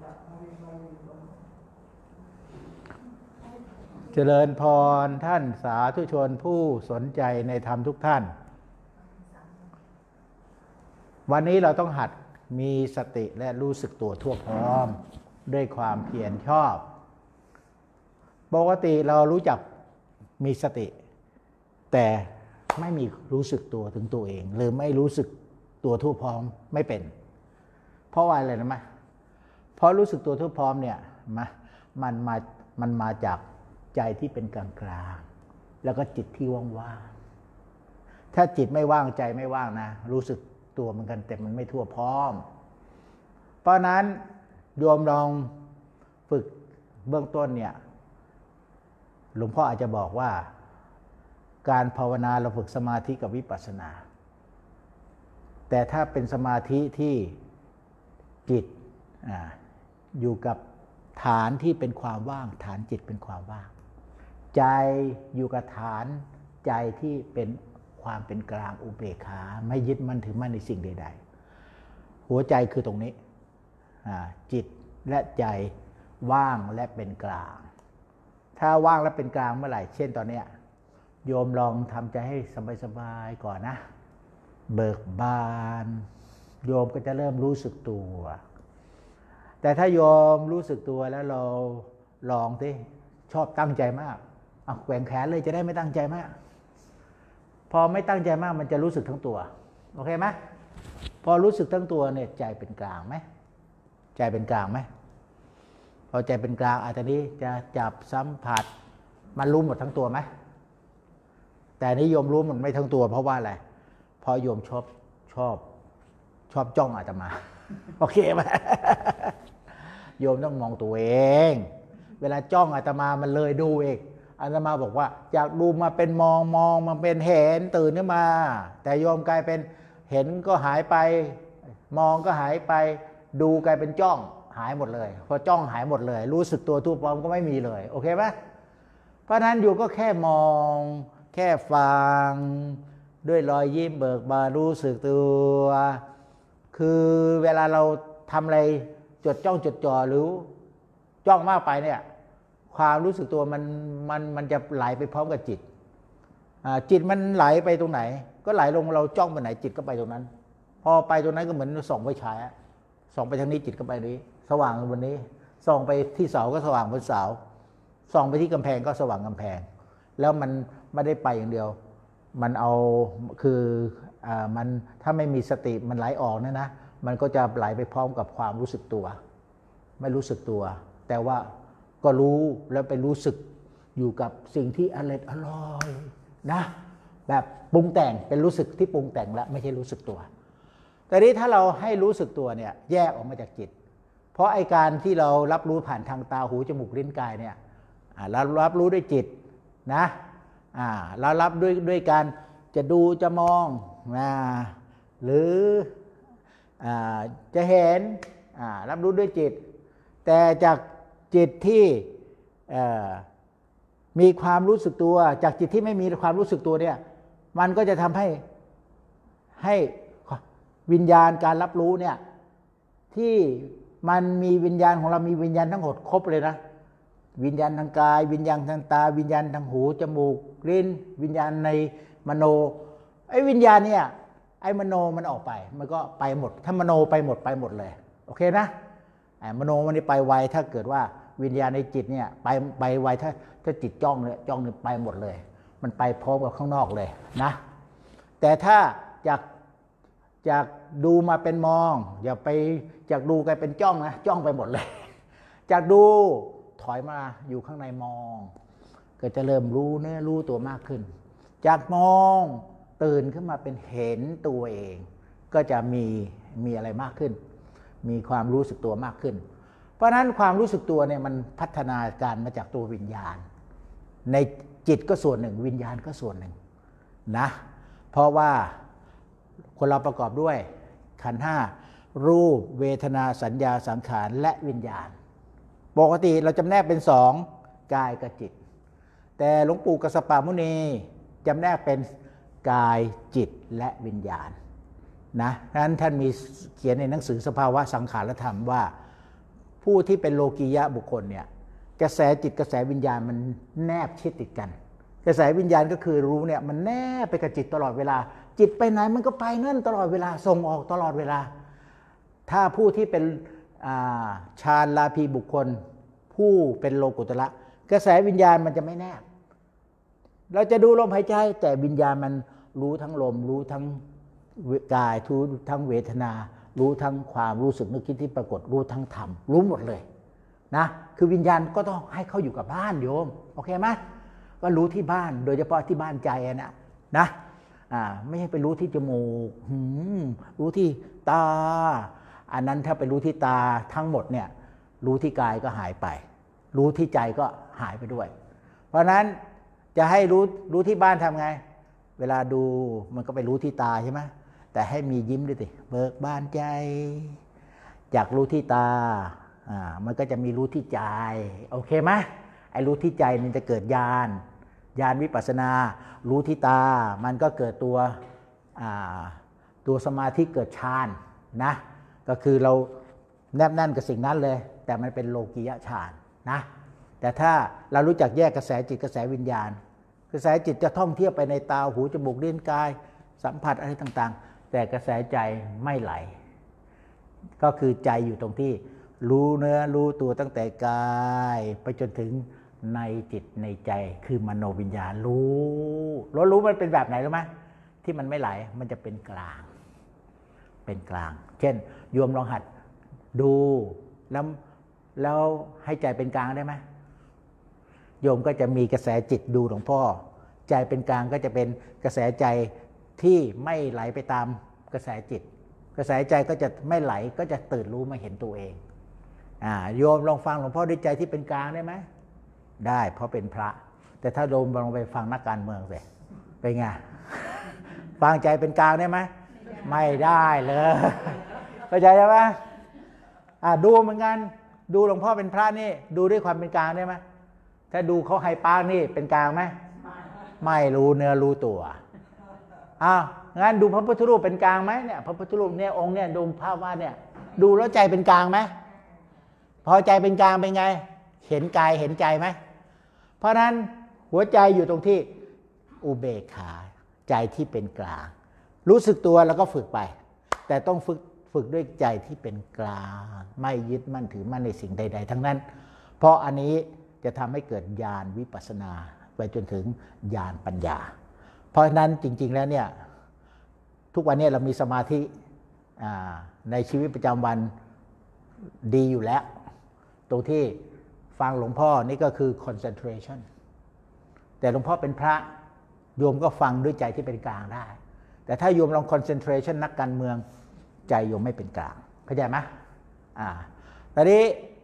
เจริญพรท่านสาธุชนผู้สนใจในธรรมทุกท่านวันนี้เราต้องหัดมีสติและรู้สึกตัวทั่วพร้อมด้วยความเพียรชอบปกติเรารู้จักมีสติแต่ไม่มีรู้สึกตัวถึงตัวเองหรือไม่รู้สึกตัวทั่วพร้อมไม่เป็นเพราะว่าอะไรนะมะเพราะรู้สึกตัวทั่วพร้อมเนี่ยมันมาจากใจที่เป็นกลางๆแล้วก็จิตที่ว่างๆถ้าจิตไม่ว่างใจไม่ว่างนะรู้สึกตัวเหมือนกันแต่มันไม่ทั่วพร้อมเพราะนั้นโยมลองฝึกเบื้องต้นเนี่ยหลวงพ่ออาจจะบอกว่าการภาวนาเราฝึกสมาธิกับวิปัสสนาแต่ถ้าเป็นสมาธิที่จิตอยู่กับฐานที่เป็นความว่างฐานจิตเป็นความว่างใจอยู่กับฐานใจที่เป็นความเป็นกลางอุเบกขาไม่ยึดมั่นถือมั่นในสิ่งใดๆหัวใจคือตรงนี้จิตและใจว่างและเป็นกลางถ้าว่างและเป็นกลางเมื่อไหร่เช่นตอนนี้โยมลองทำใจให้สบายๆก่อนนะเบิกบานโยมก็จะเริ่มรู้สึกตัวแต่ถ้าโยมรู้สึกตัวแล้วเราลองสิชอบตั้งใจมากเอาแกว่งแขนเลยจะได้ไม่ตั้งใจมากพอไม่ตั้งใจมากมันจะรู้สึกทั้งตัวโอเคไหมพอรู้สึกทั้งตัวเนี่ยใจเป็นกลางไหมใจเป็นกลางไหมพอใจเป็นกลางอาจจะนี้จะจับสัมผัสมันรู้หมดทั้งตัวไหมแต่นิยมรู้มันไม่ทั้งตัวเพราะว่าอะไรเพราะโยมชอบจ้องอาตมาโอเคไหมโยมต้องมองตัวเองเวลาจ้องอาตมามันเลยดูเองอาตมาบอกว่าอยากดูมาเป็นมองมาเป็นเห็นตื่นขึ้นมาแต่โยมกลายเป็นเห็นก็หายไปมองก็หายไปดูกลายเป็นจ้องหายหมดเลยพอจ้องหายหมดเลยรู้สึกตัวทั่วพร้อมก็ไม่มีเลยโอเคไหมเพราะนั้นอยู่ก็แค่มองแค่ฟังด้วยรอยยิ้มเบิกบานรู้สึกตัวคือเวลาเราทำอะไรจดจ้องจดจ่อหรือจ้องมากไปเนี่ยความรู้สึกตัวมันจะไหลไปพร้อมกับจิตจิตมันไหลไปตรงไหนก็ไหลลงเราจ้องไปไหนจิตก็ไปตรงนั้นพอไปตรงนั้นก็เหมือนส่องไฟฉายส่องไปทางนี้จิตก็ไปนี้สว่างบนนี้ส่องไปที่เสาก็สว่างบนเสาส่องไปที่กำแพงก็สว่างกำแพงแล้วมันไม่ได้ไปอย่างเดียวมันเอาคือมันถ้าไม่มีสติมันไหลออกนะมันก็จะไหลไปพร้อมกับความรู้สึกตัวไม่รู้สึกตัวแต่ว่าก็รู้แล้วไปรู้สึกอยู่กับสิ่งที่อร่อยนะแบบปรุงแต่งเป็นรู้สึกที่ปรุงแต่งแล้วไม่ใช่รู้สึกตัวแต่นี้ถ้าเราให้รู้สึกตัวเนี่ยแยกออกมาจากจิตเพราะไอการที่เรารับรู้ผ่านทางตาหูจมูกลิ้นกายเนี่ยเรารับรู้ด้วยจิตนะเรารับด้วยการจะดูจะมองหรือจะเห็นรับรู้ด้วยจิตแต่จากจิตที่มีความรู้สึกตัวจากจิตที่ไม่มีความรู้สึกตัวเนี่ยมันก็จะทำให้วิญญาณการรับรู้เนี่ยที่มันมีวิญญาณของเรามีวิญญาณทั้งหมดครบเลยนะวิญญาณทางกายวิญญาณทางตาวิญญาณทางหูจมูกลิ้นวิญญาณในมโนไอ้วิญญาณเนี่ยไอ้มโนมันออกไปมันก็ไปหมดถ้ามโนไปหมดเลยโอเคนะมโนมันไปไวถ้าเกิดว่าวิญญาณในจิตเนี่ยไปไวถ้าจิตจ้องเนี่ยไปหมดเลยมันไปพร้อมกับข้างนอกเลยนะแต่ถ้าจากดูมาเป็นมองอย่าไปจากดูกลายเป็นจ้องนะจ้องไปหมดเลยจากดูถอยมาอยู่ข้างในมองก็จะเริ่มรู้เนื้อรู้ตัวมากขึ้นจากมองตื่นขึ้นมาเป็นเห็นตัวเองก็จะมีอะไรมากขึ้นมีความรู้สึกตัวมากขึ้นเพราะนั้นความรู้สึกตัวเนี่ยมันพัฒนาการมาจากตัววิญญาณในจิตก็ส่วนหนึ่งวิญญาณก็ส่วนหนึ่งนะเพราะว่าคนเราประกอบด้วยขันธ์ห้ารูปเวทนาสัญญาสังขารและวิญญาณปกติเราจำแนกเป็นสองกายกับจิตแต่หลวงปู่กัสสปะมุนีจำแนกเป็นกายจิตและวิญญาณนะนั้นท่านมีเขียนในหนังสือสภาวะสังขารธรรมว่าผู้ที่เป็นโลกียะบุคคลเนี่ยกระแสจิตกระแสวิญญาณมันแนบชิดติดกันกระแสวิญญาณก็คือรู้เนี่ยมันแนบไปกับจิตตลอดเวลาจิตไปไหนมันก็ไปนั่นตลอดเวลาส่งออกตลอดเวลาถ้าผู้ที่เป็นฌานลาภีบุคคลผู้เป็นโลกุตระกระแสวิญญาณมันจะไม่แนบเราจะดูลมหายใจแต่วิญญาณมันรู้ทั้งลมรู้ทั้งกายรู้ทั้งเวทนารู้ทั้งความรู้สึกนึกคิดที่ปรากฏรู้ทั้งธรรมรู้หมดเลยนะคือวิญญาณก็ต้องให้เขาอยู่กับบ้านโยมโอเคไหมก็รู้ที่บ้านโดยเฉพาะที่บ้านใจนะไม่ใช่ไปรู้ที่จมูกรู้ที่ตาอันนั้นถ้าไปรู้ที่ตาทั้งหมดเนี่ยรู้ที่กายก็หายไปรู้ที่ใจก็หายไปด้วยเพราะนั้นจะให้รู้ที่บ้านทำไงเวลาดูมันก็ไปรู้ที่ตาใช่ไหมแต่ให้มียิ้มด้วยสิเบิกบานใจจากรู้ที่ตามันก็จะมีรู้ที่ใจโอเคไหมไอ้รู้ที่ใจมันจะเกิดญาณวิปัสสนารู้ที่ตามันก็เกิดตัวสมาธิเกิดฌานนะก็คือเราแนบแน่นกับสิ่งนั้นเลยแต่มันเป็นโลกียะฌานนะแต่ถ้าเรารู้จักแยกกระแสจิตกระแสวิญญาณกระแสจิตจะท่องเที่ยวไปในตาหูจมูกลิ้นกายสัมผัสอะไรต่างๆแต่กระแสใจไม่ไหลก็คือใจอยู่ตรงที่รู้เนื้อรู้ตัวตั้งแต่กายไปจนถึงในจิตในใจคือมโนวิญญาณรู้มันเป็นแบบไหนรู้ไหมที่มันไม่ไหลมันจะเป็นกลางเช่นโยมลองหัดดูแล้วให้ใจเป็นกลางได้ไหมโยมก็จะมีกระแสจิตดูหลวงพ่อใจเป็นกลางก็จะเป็นกระแสใจที่ไม่ไหลไปตามกระแสจิตกระแสใจก็จะไม่ไหลก็จะตื่นรู้มาเห็นตัวเองโยมลองฟังหลวงพ่อด้วยใจที่เป็นกลางได้ไหมได้เพราะเป็นพระแต่ถ้าโยมลองไปฟังนักการเมืองสิเป็นไงฟังใจเป็นกลางได้ไหมไม่ได้เลยเข้าใจไหมดูเหมือนกันดูหลวงพ่อเป็นพระนี่ดูด้วยความเป็นกลางได้ไหมถ้าดูเขาไฮปาร์คนี่เป็นกลางไหมไม่รู้เนื้อรู้ตัวงั้นดูพระพุทธรูปเป็นกลางไหมเนี่ยพระพุทธรูปเนี่ยองค์เนี่ยดูภาพวาดเนี่ยดูแล้วใจเป็นกลางไหมพอใจเป็นกลางเป็นไงเห็นกายเห็นใจไหมเพราะนั้นหัวใจอยู่ตรงที่อุเบกขาใจที่เป็นกลางรู้สึกตัวแล้วก็ฝึกไปแต่ต้องฝึกด้วยใจที่เป็นกลางไม่ยึดมั่นถือมั่นในสิ่งใดๆทั้งนั้นเพราะอันนี้จะทำให้เกิดญาณวิปัสสนาไปจนถึงญาณปัญญาเพราะฉะนั้นจริงๆแล้วเนี่ยทุกวันนี้เรามีสมาธิในชีวิตประจำวันดีอยู่แล้วตรงที่ฟังหลวงพ่อนี่ก็คือ concentration แต่หลวงพ่อเป็นพระโยมก็ฟังด้วยใจที่เป็นกลางได้แต่ถ้าโยมลอง concentration นักการเมืองใจโยมไม่เป็นกลางเข้าใจไหมตอนนี้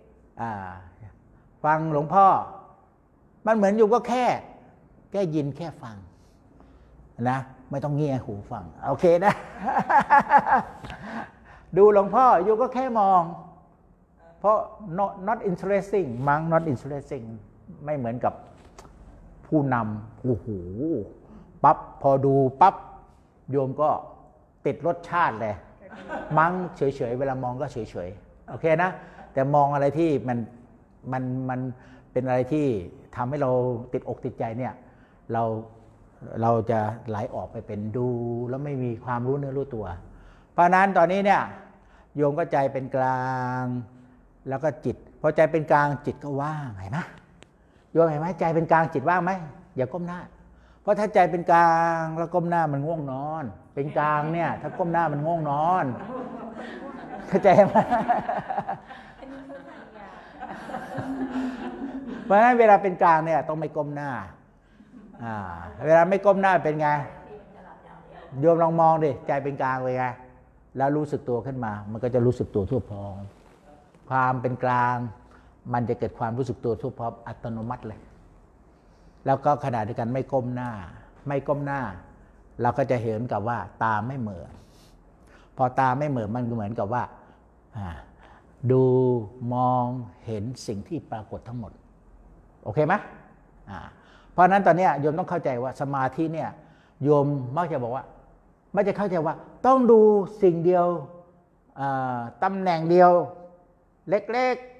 ฟังหลวงพ่อมันเหมือนโยมก็แค่ยินแค่ฟังนะไม่ต้องเงี่ยหูฟังโอเคนะ ดูหลวงพ่อโยมก็แค่มองเพราะ not interesting มั้ง not interesting ไม่เหมือนกับผู้นำโอ้โหปั๊บพอดูปั๊บโยมก็ติดรสชาติเลยมั้งเฉยๆเวลามองก็เฉยๆโอเคนะแต่มองอะไรที่มันเป็นอะไรที่ทำให้เราติดอกติดใจเนี่ยเราจะไหลออกไปเป็นดูแล้วไม่มีความรู้เนื้อรู้ตัวเพราะนั้นตอนนี้เนี่ยโยมก็ใจเป็นกลางแล้วก็จิตพอใจเป็นกลางจิตก็ว่างเห็นไหมโยมเห็นไหมใจเป็นกลางจิตว่างไหมอย่าก้มหน้าเพราะถ้าใจเป็นกลางแล้วก้มหน้ามันง่วงนอนเป็นกลางเนี่ยถ้าก้มหน้ามันง่วงนอนเข้าใจไหมเพราะฉะนั้นเวลาเป็นกลางเนี่ยต้องไม่ก้มหน้าเวลาไม่ก้มหน้าเป็นไงโยมลองมองดิใจเป็นกลางเลยไงแล้วรู้สึกตัวขึ้นมามันก็จะรู้สึกตัวทั่วพร้อมความเป็นกลางมันจะเกิดความรู้สึกตัวทั่วพร้อมอัตโนมัติเลยแล้วก็ขณะเดียวกันไม่ก้มหน้าเราก็จะเห็นกับว่าตาไม่เหม่อพอตาไม่เหม่อมันเหมือนกับว่าดูมองเห็นสิ่งที่ปรากฏทั้งหมดโอเคไหมเพราะนั้นตอนนี้โยมต้องเข้าใจว่าสมาธิเนี่ยโยมมักจะบอกว่าไม่จะเข้าใจว่าต้องดูสิ่งเดียวตำแหน่งเดียวเล็ก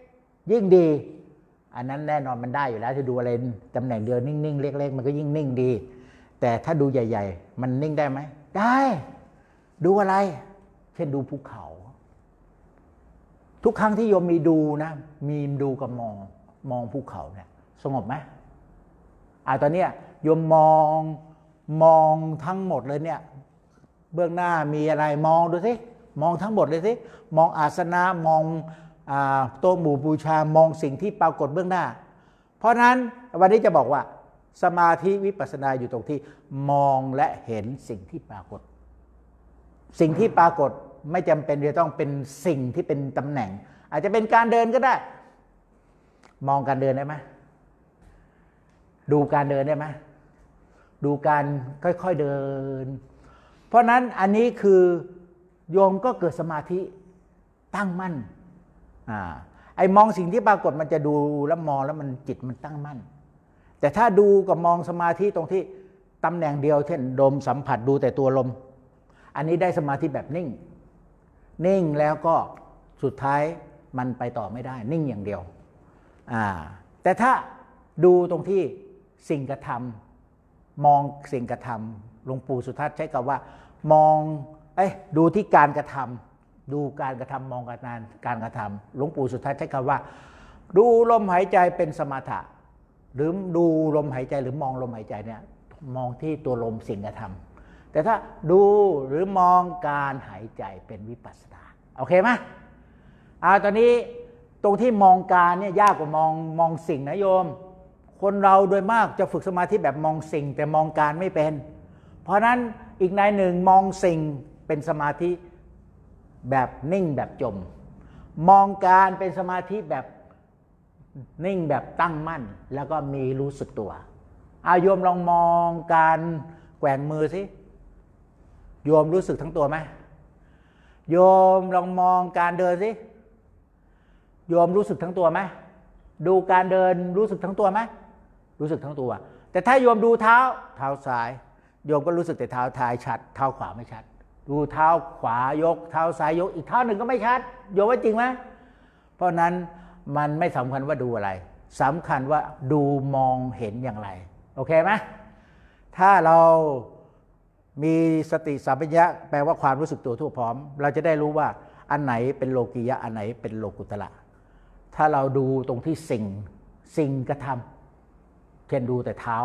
ยิ่งดีอันนั้นแน่นอนมันได้อยู่แล้วถ้าดูอะไรตำแหน่งเดียวนิ่งๆเล็กๆมันก็ยิ่งนิ่งดีแต่ถ้าดูใหญ่ๆมันนิ่งได้ไหมได้ดูอะไรเช่นดูภูเขาทุกครั้งที่โยมมีดูนะมีดูกับมองภูเขาเนี่ยสงบไหมตอนเนี้ยโยมมองทั้งหมดเลยเนี่ยเบื้องหน้ามีอะไรมองดูสิมองทั้งหมดเลยสิมองอาสนะมองโต๊ะหมู่บูชามองสิ่งที่ปรากฏเบื้องหน้าเพราะนั้นวันนี้จะบอกว่าสมาธิวิปัสสนาอยู่ตรงที่มองและเห็นสิ่งที่ปรากฏสิ่งที่ปรากฏไม่จำเป็นจะต้องเป็นสิ่งที่เป็นตำแหน่งอาจจะเป็นการเดินก็ได้มองการเดินได้ไหมดูการเดินได้ไหมดูการค่อยๆเดินเพราะนั้นอันนี้คือโยมก็เกิดสมาธิตั้งมั่นไอ้มองสิ่งที่ปรากฏมันจะดูแล้วมองแล้วมันจิตมันตั้งมั่นแต่ถ้าดูกับมองสมาธิตรงที่ตำแหน่งเดียวเช่นลมสัมผัสดูแต่ตัวลมอันนี้ได้สมาธิแบบนิ่งแล้วก็สุดท้ายมันไปต่อไม่ได้นิ่งอย่างเดียวแต่ถ้าดูตรงที่สิ่งกระทำมองสิ่งกระทำหลวงปู่สุทัศน์ใช้คำว่ามองดูที่การกระทำดูการกระทำมองการกระทำหลวงปู่สุทัศน์ใช้คำว่าดูลมหายใจเป็นสมถะหรือดูลมหายใจหรือมองลมหายใจเนี่ยมองที่ตัวลมสิ่งกระทำแต่ถ้าดูหรือมองการหายใจเป็นวิปัสสนาโอเคไหมตอนนี้ตรงที่มองการเนี่ยยากกว่ามองสิ่งนะโยมคนเราโดยมากจะฝึกสมาธิแบบมองสิ่งแต่มองการไม่เป็นเพราะนั้นอีกในหนึ่งมองสิ่งเป็นสมาธิแบบนิ่งแบบจมมองการเป็นสมาธิแบบนิ่งแบบตั้งมั่นแล้วก็มีรู้สึกตัวโยมลองมองการแกว่งมือสิโยมรู้สึกทั้งตัวไหมโยมลองมองการเดินสิโยมรู้สึกทั้งตัวไหมดูการเดินรู้สึกทั้งตัวไหมรู้สึกทั้งตัวแต่ถ้าโยมดูเท้าซ้ายโยมก็รู้สึกแต่เท้าซ้ายชัดเท้าขวาไม่ชัดดูเท้าขวายกเท้าซ้ายยกอีกเท้าหนึ่งก็ไม่ชัดโยมว่าจริงไหมเพราะนั้นมันไม่สำคัญว่าดูอะไรสำคัญว่าดูมองเห็นอย่างไรโอเคไหมถ้าเรามีสติสัมปชัญญะแปลว่าความรู้สึกตัวทั่วพร้อมเราจะได้รู้ว่าอันไหนเป็นโลกียะอันไหนเป็นโลกุตระถ้าเราดูตรงที่สิ่งกระทำเช่นดูแต่เท้า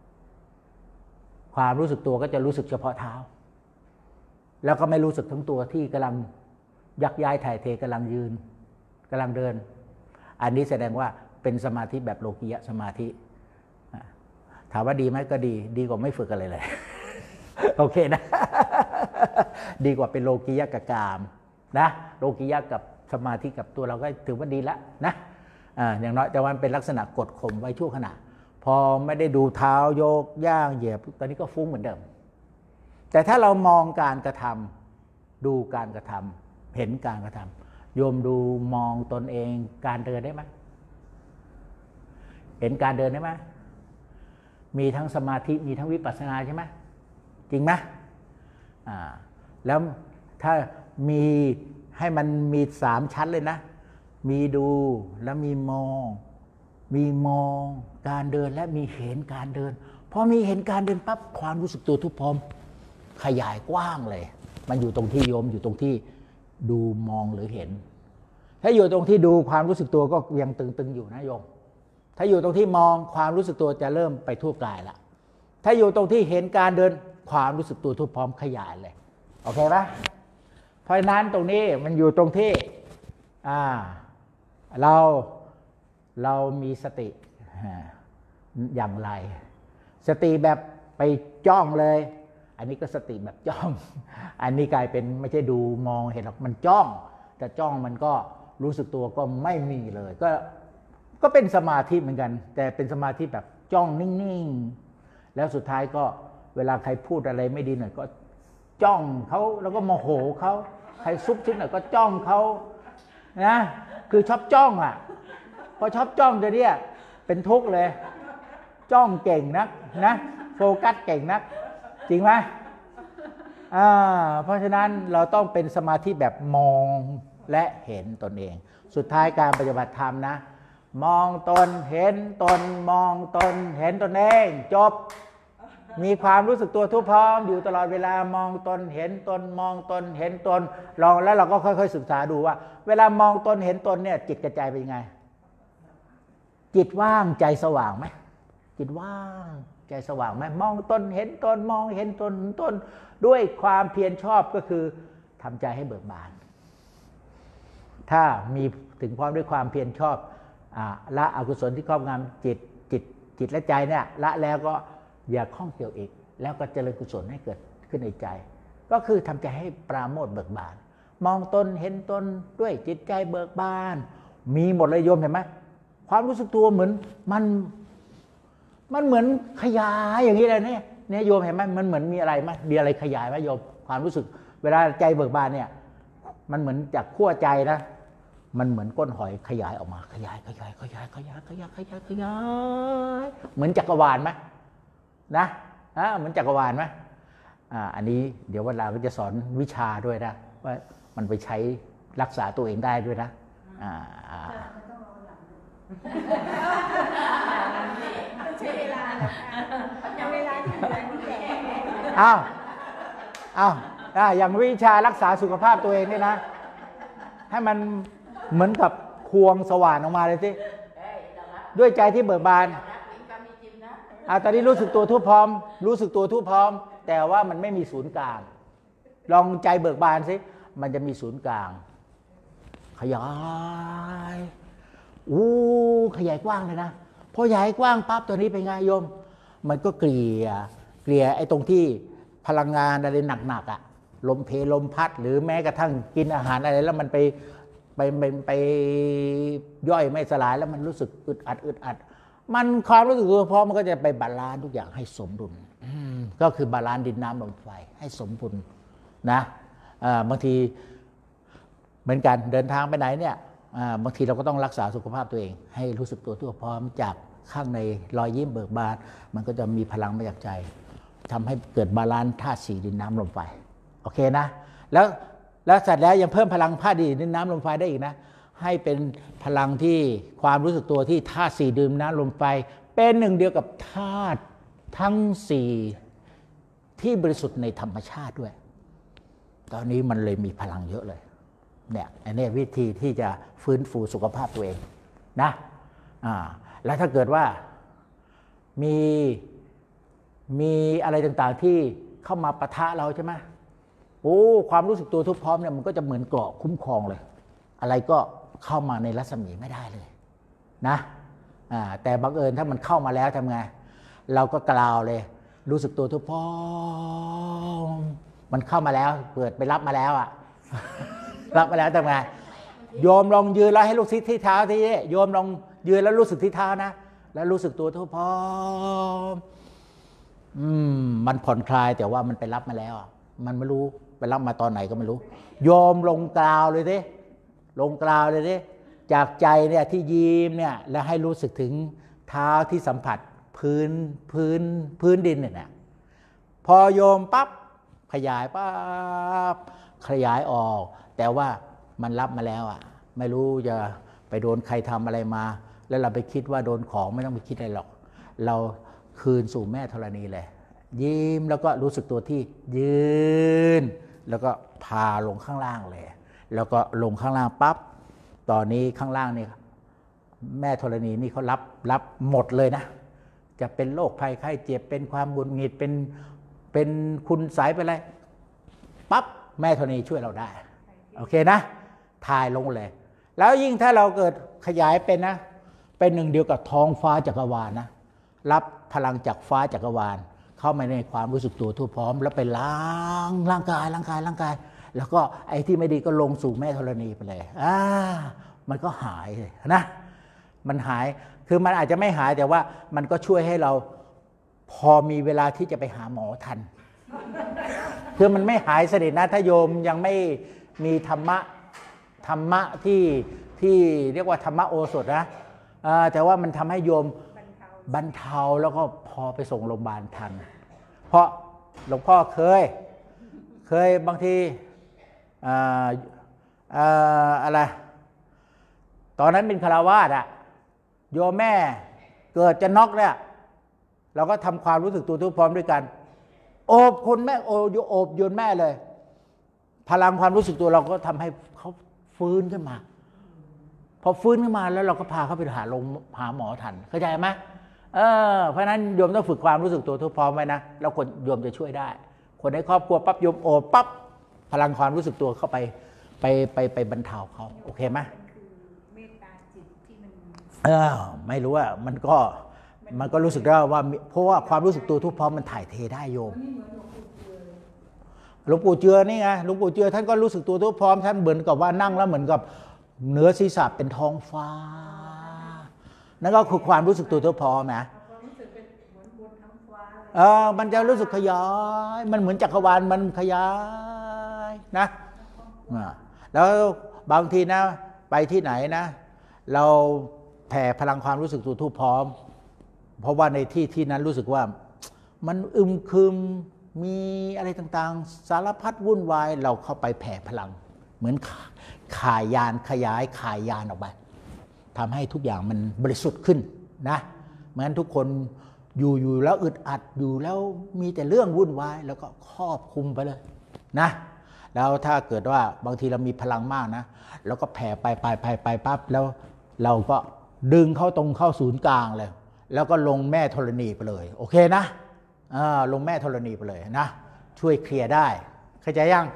ความรู้สึกตัวก็จะรู้สึกเฉพาะเท้าแล้วก็ไม่รู้สึกทั้งตัวที่กำลังยักย้ายถ่ายเทกำลังยืนกำลังเดินอันนี้แสดงว่าเป็นสมาธิแบบโลกียะสมาธิถามว่าดีไหมก็ดีกว่าไม่ฝึกอะไรเลย โอเคนะ ดีกว่าเป็นโลกียะกับกามนะโลกียะกับสมาธิกับตัวเราก็ถือว่าดีแล้วนะอย่างน้อยแต่วันเป็นลักษณะกดข่มไว้ชั่วขณะพอไม่ได้ดูเท้าโยกย่างเหยียบตอนนี้ก็ฟุ้งเหมือนเดิมแต่ถ้าเรามองการกระทำดูการกระทำเห็นการกระทำโยมดูมองตนเองการเดินได้ไหมเห็นการเดินได้ไหมมีทั้งสมาธิมีทั้งวิปัสสนาใช่ไหมจริงไหมแล้วถ้ามีให้มันมี3ชั้นเลยนะมีดูแล้วมีมองการเดินและมีเห็นการเดินพอมีเห็นการเดินปั๊บความรู้สึกตัวทุกพร้อมขยายกว้างเลยมันอยู่ตรงที่โยมอยู่ตรงที่ดูมองหรือเห็นถ้าอยู่ตรงที่ดูความรู้สึกตัวก็ยังตึงๆอยู่นะโยมถ้าอยู่ตรงที่มองความรู้สึกตัวจะเริ่มไปทั่วกายละถ้าอยู่ตรงที่เห็นการเดินความรู้สึกตัวทุกพร้อมขยายเลยโอเคปะเพราะฉะนั้นตรงนี้มันอยู่ตรงที่เรามีสติอย่างไรสติแบบไปจ้องเลยอันนี้ก็สติแบบจ้องอันนี้กลายเป็นไม่ใช่ดูมองเห็นหรอกมันจ้องแต่จ้องมันก็รู้สึกตัวก็ไม่มีเลยก็เป็นสมาธิเหมือนกันแต่เป็นสมาธิแบบจ้องนิ่งๆแล้วสุดท้ายก็เวลาใครพูดอะไรไม่ดีหน่อยก็จ้องเขาแล้วก็โมโหเขาใครซุบซิบหน่อยก็จ้องเขานะคือชอบจ้องพอชอบจ้องเดี๋ยวนี้เป็นทุกข์เลยจ้องเก่งนักนะโฟกัสเก่งนักจริงไหมเพราะฉะนั้นเราต้องเป็นสมาธิแบบมองและเห็นตนเองสุดท้ายการปฏิบัติธรรมนะมองตนเห็นตนมองตนเห็นตนเองจบมีความรู้สึกตัวทั่วพร้อมอยู่ตลอดเวลามองตนเห็นตนมองตนเห็นตนลองแล้วเราก็ค่อยๆศึกษาดูว่าเวลามองตนเห็นตนเนี่ยจิตกระจายเป็นยังไงจิตว่างใจสว่างไหมจิตว่างใจสว่างไหมมองตนเห็นตนมองเห็นตนด้วยความเพียรชอบก็คือทำใจให้เบิกบานถ้ามีถึงพร้อมด้วยความเพียรชอบละอกุศลที่ครอบงำจิตและใจเนี่ยละแล้วก็อย่าข้องเกี่ยวอีกแล้วก็เจริญกุศลให้เกิดขึ้นในใจก็คือทำใจให้ปราโมทย์เบิกบานมองตนเห็นตนด้วยจิตใจเบิกบานมีหมดเลยโยมเห็นไหมความรู้สึกตัวเหมือนมันเหมือนขยายอย่างนี้เลยเนี่ยโยมเห็นไหมมันเหมือนมีอะไรไหมมีอะไรขยายไหมโยมความรู้สึกเวลาใจเบิกบานเนี่ยมันเหมือนจากขั้วใจนะมันเหมือนก้นหอยขยายออกมาขยายเหมือนจักรวาลไหมนะเหมือนจักรวาลไหมอันนี้เดี๋ยววันหลังก็จะสอนวิชาด้วยนะว่ามันไปใช้รักษาตัวเองได้ด้วยนะใช้เวลาอย่างเวลาที่เหลือนี่แหละอย่างวิชารักษาสุขภาพตัวเองนี่นะให้มันเหมือนกับควงสว่านออกมาเลยสิด้วยใจที่เบิกบานตอนนี้รู้สึกตัวทั่วพร้อมแต่ว่ามันไม่มีศูนย์กลางลองใจเบิกบานสิมันจะมีศูนย์กลางขยายขยายกว้างเลยนะพอขยายกว้างปั๊บตัวนี้เป็นไงโยมมันก็เกลี่ยไอ้ตรงที่พลังงานอะไรหนักๆลมเพลลมพัดหรือแม้กระทั่งกินอาหารอะไรแล้วมันไปย่อยไม่สลายแล้วมันรู้สึกอึดอัดมันความรู้สึกตัวพอมันก็จะไปบาลานซ์ทุกอย่างให้สมดุลก็คือบาลานซ์ดินน้ำลมไฟให้สมดุลนะบางทีเหมือนกันเดินทางไปไหนเนี่ยบางทีเราก็ต้องรักษาสุขภาพตัวเองให้รู้สึกตัวทั่วพร้อมจากข้างในรอยยิ้มเบิกบานมันก็จะมีพลังมาจากใจทำให้เกิดบาลานซ์ธาตุสี่ดินน้ำลมไฟโอเคนะแล้วเสร็จแล้วยังเพิ่มพลังธาตุดินน้ำลมไฟได้อีกนะให้เป็นพลังที่ความรู้สึกตัวที่ธาตุสี่ดินน้ำลมไฟเป็นหนึ่งเดียวกับธาตุทั้งสี่ที่บริสุทธิ์ในธรรมชาติด้วยตอนนี้มันเลยมีพลังเยอะเลยเนี่ยอันนี้วิธีที่จะฟื้นฟูสุขภาพตัวเองนะแล้วถ้าเกิดว่ามีอะไรต่างๆที่เข้ามาปะทะเราใช่ไหมความรู้สึกตัวทุกพร้อมเนี่ยมันก็จะเหมือนเกราะคุ้มครองเลยอะไรก็เข้ามาในรัศมีไม่ได้เลยนะแต่บังเอิญถ้ามันเข้ามาแล้วทำไงเราก็กล่าวเลยรู้สึกตัวทุกพร้อมมันเข้ามาแล้วเกิดไปรับมาแล้วรับมาแล้วทำไงโยมลองยืนแล้วให้รู้สึกที่เท้าที่โยมลองยืนแล้วรู้สึกที่เท้านะแล้วรู้สึกตัวทุกพร้อมมันผ่อนคลายแต่ว่ามันไปรับมาแล้วมันไม่รู้ไปรับมาตอนไหนก็ไม่รู้โยมลงกล่าวเลยสิลงกล่าวเลยสิจากใจเนี่ยที่ยิ้มเนี่ยแล้วให้รู้สึกถึงเท้าที่สัมผัสพื้นดินเนี่ยพอโยมปั๊บขยายปั๊บขยายออกแต่ว่ามันรับมาแล้วไม่รู้จะไปโดนใครทำอะไรมาแล้วเราไปคิดว่าโดนของไม่ต้องไปคิดอะไรหรอกเราคืนสู่แม่ธรณีเลยยิ้มแล้วก็รู้สึกตัวที่ยืนแล้วก็พาลงข้างล่างเลยแล้วก็ลงข้างล่างปั๊บตอนนี้ข้างล่างนี่แม่ธรณีนี่เขารับหมดเลยนะจะเป็นโรคภัยไข้เจ็บเป็นความหงุดหงิดเป็นคุณไสไปอะไรปั๊บแม่ธรณีช่วยเราได้โอเคนะถ่ายลงเลยแล้วยิ่งถ้าเราเกิดขยายเป็นนะเป็นหนึ่งเดียวกับท้องฟ้าจักรวาลนะรับพลังจากฟ้าจักรวาลเข้ามาในความรู้สึกตัวทั่วพร้อมแล้วไปล้างร่างกายแล้วก็ไอ้ที่ไม่ดีก็ลงสู่แม่ธรณีไปเลยมันก็หายเลยนะมันหายคือมันอาจจะไม่หายแต่ว่ามันก็ช่วยให้เราพอมีเวลาที่จะไปหาหมอทันคือมันไม่หายสนิทนะถ้าโยมยังไม่มีธรรมะที่เรียกว่าธรรมะโอสถนะแต่ว่ามันทำให้โยมบรรเทาแล้วก็พอไปส่งโรงพยาบาลทันเพราะหลวงพ่อเคยบางทีอะไรตอนนั้นเป็นคฤหัสถ์โยมแม่เกิดจะน็อกเนี่ยเราก็ทำความรู้สึกตัวทุกพร้อมด้วยกันโอบคุณแม่โอบโยนแม่เลยพลังความรู้สึกตัวเราก็ทำให้เขาฟื้นขึ้นมาพอฟื้นขึ้นมาแล้วเราก็พาเขาไปหาหมอทันเข้าใจไหมเพราะนั้นโยมต้องฝึกความรู้สึกตัวทุกพร้อมไว้นะแล้วคนโยมจะช่วยได้คนในครอบครัวปั๊บโยมโอบปั๊บพลังความรู้สึกตัวเข้าไปบรรเทาเขาโอเคไหมเมตตาจิตที่มันไม่รู้ว่ามันก็รู้สึกได้ว่าเพราะว่าความรู้สึกตัวทุกพร้อมมันถ่ายเทได้โยมหลวงปู่เจือนี่ไงหลวงปู่เจือท่านก็รู้สึกตัวทุกพร้อมท่านเหมือนกับว่านั่งแล้วเหมือนกับเหนือศีรษะเป็นท้องฟ้านั่นก็คือความรู้สึกตัวทุกพร้อมนะมันจะรู้สึกขยายมันเหมือนจักรวาลมันขยายนะแล้วบางทีนะไปที่ไหนนะเราแผ่พลังความรู้สึกตัวทุกพร้อมเพราะว่าในที่นั้นรู้สึกว่ามันอึมครึมมีอะไรต่างๆสารพัดวุ่นวายเราเข้าไปแผ่พลังเหมือนข่ายยานขยายข่ายยานออกไปทำให้ทุกอย่างมันบริสุทธิ์ขึ้นนะเหมือนทุกคนอยู่แล้วอึดอัดอยู่แล้วมีแต่เรื่องวุ่นวายแล้วก็ครอบคลุมไปเลยนะแล้วถ้าเกิดว่าบางทีเรามีพลังมากนะแล้วก็แผ่ไปปั๊บแล้วเราก็ดึงเข้าศูนย์กลางเลยแล้วก็ลงแม่ธรณีไปเลยโอเคนะลงแม่ธรณีไปเลยนะช่วยเคลียร์ได้เข้าใจยัง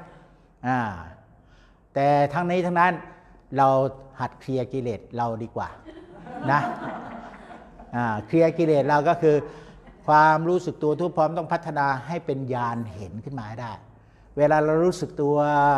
แต่ทั้งนี้ทั้งนั้นเราหัดเคลียร์กิเลสเราดีกว่านะเคลียร์กิเลสเราก็คือความรู้สึกตัวทุกพร้อมต้องพัฒนาให้เป็นญาณเห็นขึ้นมาให้ได้เวลาเรารู้สึกตัว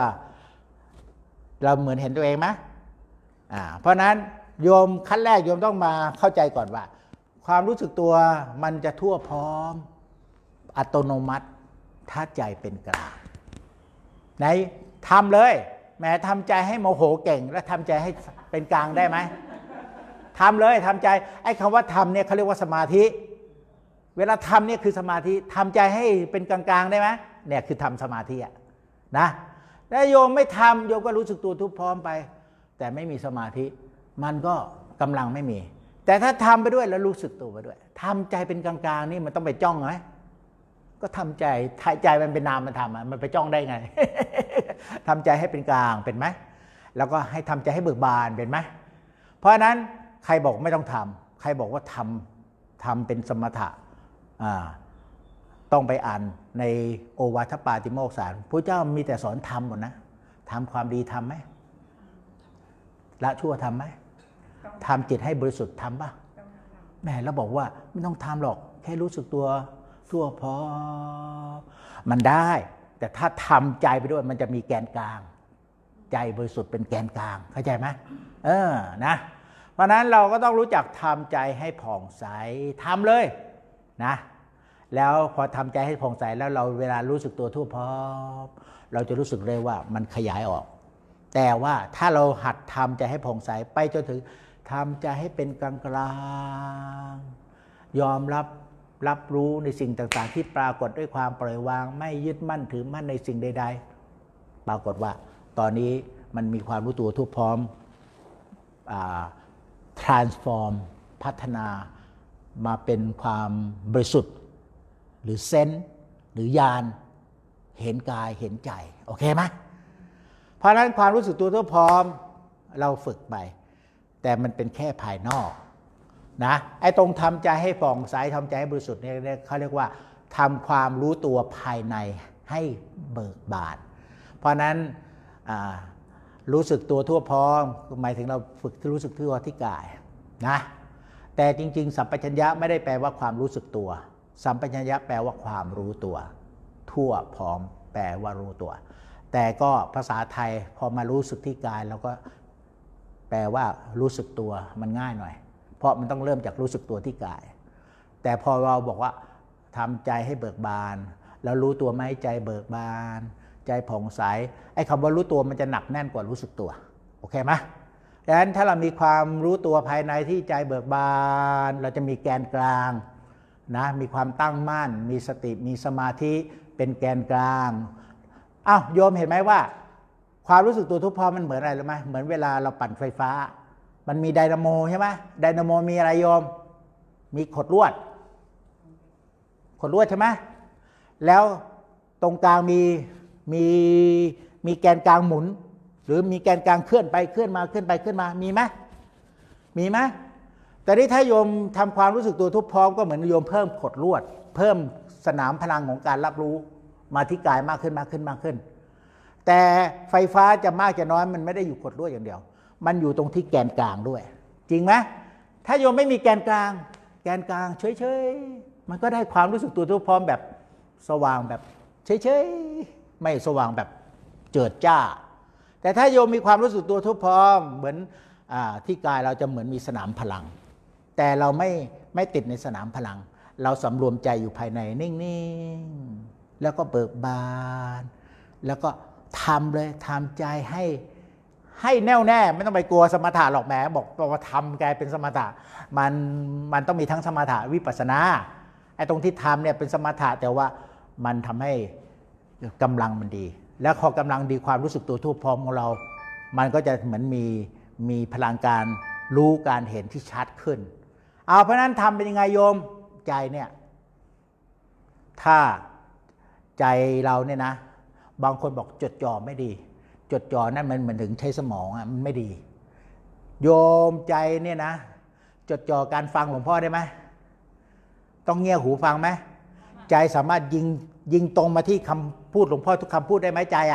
เราเหมือนเห็นตัวเองไหมเพราะนั้นโยมขั้นแรกโยมต้องมาเข้าใจก่อนว่าความรู้สึกตัวมันจะทั่วพร้อมอัตโนมัติถ้าใจเป็นกลางไหนทำเลยแม้ทำใจให้โมโหเก่งแล้วทำใจให้เป็นกลางได้ไหมทำเลยทำใจไอ้คำว่าทำเนี่ยเขาเรียกว่าสมาธิเวลาทำเนี่ยคือสมาธิทำใจให้เป็นกลางๆได้ไหมเนี่ยคือทำสมาธินะถ้าโยมไม่ทำโยมก็รู้สึกตัวทุกพร้อมไปแต่ไม่มีสมาธิมันก็กำลังไม่มีแต่ถ้าทำไปด้วยแล้วรู้สึกตัวไปด้วยทำใจเป็นกลางๆนี่มันต้องไปจ้องไหมก็ทำใจมันเป็นนามธรรมมันไปจ้องได้ไง ทำใจให้เป็นกลางเป็นไหมแล้วก็ให้ทำใจให้เบิกบานเป็นไหมเพราะฉะนั้นใครบอกไม่ต้องทำใครบอกว่าทำเป็นสมถะต้องไปอ่านในโอวาทปาติโมกข์สารพระเจ้ามีแต่สอนทำหมดนะทำความดีทำไหมละชั่วทำไหมทำจิตให้บริสุทธิ์ทำป่ะแม่เราบอกว่าไม่ต้องทำหรอกแค่รู้สึกตัวทั่วพอมันได้แต่ถ้าทำใจไปด้วยมันจะมีแกนกลางใจบริสุทธิ์เป็นแกนกลางเข้าใจไหมนะเพราะนั้นเราก็ต้องรู้จักทำใจให้ผ่องใสทำเลยนะแล้วพอทำใจให้ผ่องใสแล้วเราเวลารู้สึกตัวทั่วพร้อมเราจะรู้สึกเลยว่ามันขยายออกแต่ว่าถ้าเราหัดทำใจให้ผ่องใสไปจนถึงทำใจให้เป็นกลางๆยอมรับรู้ในสิ่งต่างๆที่ปรากฏด้วยความปล่อยวางไม่ยึดมั่นถือมั่นในสิ่งใดๆปรากฏว่าตอนนี้มันมีความรู้ตัวทั่วพร้อมtransform พัฒนามาเป็นความบริสุทธิ์หรือเซนส์หรือญาณเห็นกายเห็นใจโอเคไหมเพราะฉะนั้นความรู้สึกตัวทั่วพร้อมเราฝึกไปแต่มันเป็นแค่ภายนอกนะไอ้ตรงทำใจให้ผ่องใสทำใจให้บริสุทธิ์เนี่ยเขาเรียกว่าทำความรู้ตัวภายในให้เบิกบานเพราะนั้นรู้สึกตัวทั่วพร้อมหมายถึงเราฝึกรู้สึกทั่วที่กายนะแต่จริงๆสัมปชัญญะไม่ได้แปลว่าความรู้สึกตัวสัมปชัญญะแปลว่าความรู้ตัวทั่วพร้อมแปลว่ารู้ตัวแต่ก็ภาษาไทยพอมารู้สึกที่กายเราก็แปลว่ารู้สึกตัวมันง่ายหน่อยเพราะมันต้องเริ่มจากรู้สึกตัวที่กายแต่พอเราบอกว่าทำใจให้เบิกบานแล้วรู้ตัวไหมใจเบิกบานใจผ่องใสไอ้คำว่ารู้ตัวมันจะหนักแน่นกว่ารู้สึกตัวโอเคไหมดังนั้นถ้าเรามีความรู้ตัวภายในที่ใจเบิกบานเราจะมีแกนกลางนะมีความตั้งมั่นมีสติมีสมาธิเป็นแกนกลางโยมเห็นไหมว่าความรู้สึกตัวทั่วพร้อมมันเหมือนอะไรรู้ไหมเหมือนเวลาเราปั่นไฟฟ้ามันมีไดนาโมใช่ไหมไดนาโมมีอะไรโยมมีขดลวดใช่ไหมแล้วตรงกลางมีแกนกลางหมุนหรือมีแกนกลางเคลื่อนไปเคลื่อนมาเคลื่อนไปเคลื่อนมามีไหมแต่นี่ถ้าโยมทำความรู้สึกตัวทุกพร้อมก็เหมือนโยมเพิ่มขดลวดเพิ่มสนามพลังของการรับรู้มาที่กายมากขึ้นแต่ไฟฟ้าจะมากจะน้อยมันไม่ได้อยู่ขดลวดอย่างเดียวมันอยู่ตรงที่แกนกลางด้วยจริงไหมถ้าโยมไม่มีแกนกลางเฉยๆมันก็ได้ความรู้สึกตัวทุกพร้อมแบบสว่างแบบเฉยๆไม่สว่างแบบเจิดจ้าแต่ถ้าโยมมีความรู้สึกตัวทุกพร้อมเหมือนที่กายเราจะเหมือนมีสนามพลังแต่เราไม่ติดในสนามพลังเราสำรวมใจอยู่ภายในนิ่งๆแล้วก็เบิกบานแล้วก็ทำเลยทำใจให้แน่วแน่ไม่ต้องไปกลัวสมถะหรอกแหมบอกว่าทำกลายเป็นสมถะมันต้องมีทั้งสมถะวิปัสสนาไอ้ตรงที่ทำเนี่ยเป็นสมถะแต่ว่ามันทำให้กำลังมันดีแล้วพอกำลังดีความรู้สึกตัวทั่วพร้อมของเรามันก็จะเหมือนมีพลังการรู้การเห็นที่ชัดขึ้นเพราะนั้นทำเป็นยังไงโยมใจเนี่ยถ้าใจเราเนี่ยนะบางคนบอกจดจ่อไม่ดีจดจ่อนั่นมันเหมือนถึงใช้สมองมันไม่ดีโยมใจเนี่ยนะจดจ่อการฟังหลวงพ่อได้ไหมต้องเงี่ยหูฟังไหมใจสามารถยิงตรงมาที่คำพูดหลวงพ่อทุกคำพูดได้ไหมใจ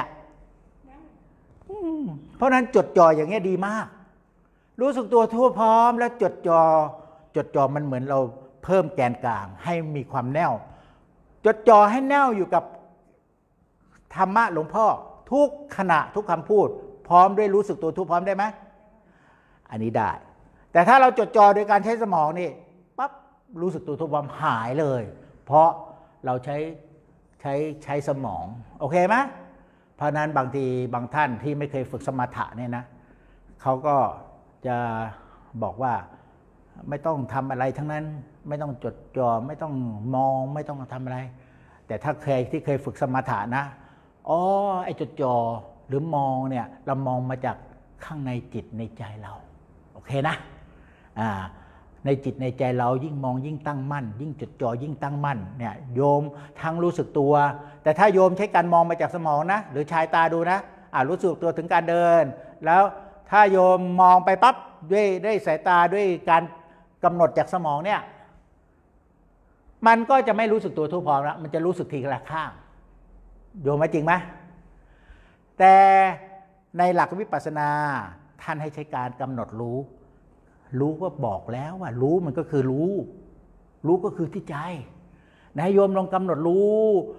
เพราะนั้นจดจ่ออย่างเงี้ยดีมากรู้สึกตัวทั่วพร้อมแล้วจดจ่อมันเหมือนเราเพิ่มแกนกลางให้มีความแน่วจดจ่อให้แน่วอยู่กับธรรมะหลวงพ่อทุกขณะทุกคำพูดพร้อมด้วยรู้สึกตัวทั่วพร้อมได้ไหมอันนี้ได้แต่ถ้าเราจดจ่อโดยการใช้สมองนี่ปั๊บรู้สึกตัวทั่วพร้อมหายเลยเพราะเราใช้สมองโอเคไหมเพราะนั้นบางทีบางท่านที่ไม่เคยฝึกสมถะเนี่ยนะเขาก็จะบอกว่าไม่ต้องทำอะไรทั้งนั้นไม่ต้องจดจ่อไม่ต้องมองไม่ต้องทำอะไรแต่ถ้าที่เคยฝึกสมถะนะไอ้จดจ่อหรือมองเนี่ยเรามองมาจากข้างในจิตในใจเราโอเคนะในจิตในใจเรายิ่งมองยิ่งตั้งมั่นยิ่งจดจ่อยิ่งตั้งมั่นเนี่ยโยมทั้งรู้สึกตัวแต่ถ้าโยมใช้การมองมาจากสมองนะหรือชายตาดูนะรู้สึกตัวถึงการเดินแล้วถ้าโยมมองไปปั๊บด้วยสายตาด้วยการกำหนดจากสมองเนี่ยมันก็จะไม่รู้สึกตัวทั่วพร้อมแล้วมันจะรู้สึกทีละข้างโยมไหมจริงไหมแต่ในหลักวิปัสสนาท่านให้ใช้การกำหนดรู้ก็บอกแล้วว่ารู้มันก็คือรู้ก็คือที่ใจนะโยมลองกำหนดรู้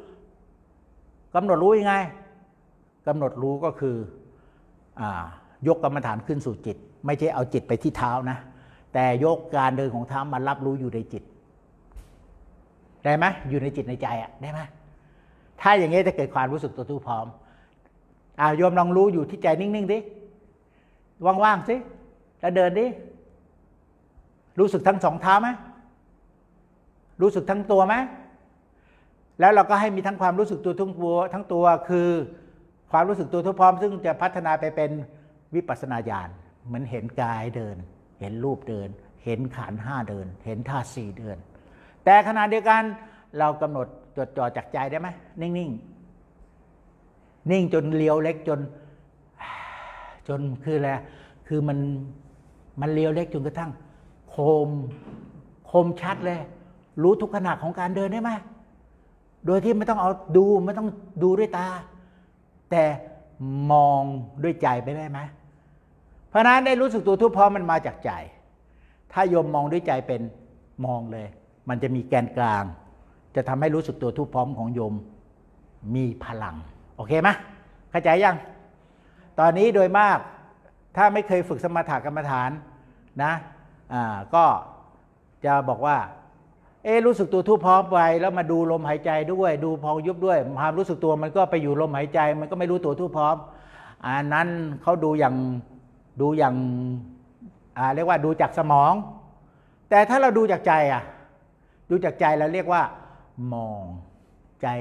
ยังไงกำหนดรู้ก็คือยกกรรมฐานขึ้นสู่จิตไม่ใช่เอาจิตไปที่เท้านะแต่ยกการเดินของเท้ามารับรู้อยู่ในจิตได้ไหมอยู่ในจิตในใจได้ไหมถ้าอย่างนี้จะเกิดความรู้สึกตัวทั่วพร้อมโยมลองรู้อยู่ที่ใจนิ่งๆดิว่างๆสิแล้วเดินดิรู้สึกทั้งสองเท้าไหมรู้สึกทั้งตัวไหมแล้วเราก็ให้มีทั้งความรู้สึกตัวทั้งตัวคือความรู้สึกตัวทั่วพร้อมซึ่งจะพัฒนาไปเป็นวิปัสสนาญาณเหมือนเห็นกายเดินเห็นรูปเดินเห็นขันธ์5เดินเห็นธาตุ4เดินแต่ขณะเดียวกันเรากำหนดจดจ่อจากใจได้ไหมนิ่งจนเลี้ยวเล็กจนคืออะไรคือมันเลี้ยวเล็กจนกระทั่งคมชัดเลยรู้ทุกขณะของการเดินได้ไหมโดยที่ไม่ต้องไม่ต้องดูด้วยตาแต่มองด้วยใจไปได้ไหมเพราะนั้นได้รู้สึกตัวทุกพร้อมมันมาจากใจถ้าโยมมองด้วยใจเป็นมองเลยมันจะมีแกนกลางจะทำให้รู้สึกตัวทุกพร้อมของโยมมีพลังโอเคไหมเข้าใจยังตอนนี้โดยมากถ้าไม่เคยฝึกสมถกรรมฐานนะก็จะบอกว่ารู้สึกตัวทุกพร้อมไปแล้วมาดูลมหายใจด้วยดูพองยุบด้วยความรู้สึกตัวมันก็ไปอยู่ลมหายใจมันก็ไม่รู้ตัวทุกพร้อมอันนั้นเขาดูอย่างเรียกว่าดูจากสมองแต่ถ้าเราดูจากใจดูจากใจเราเรียกว่ามองใจ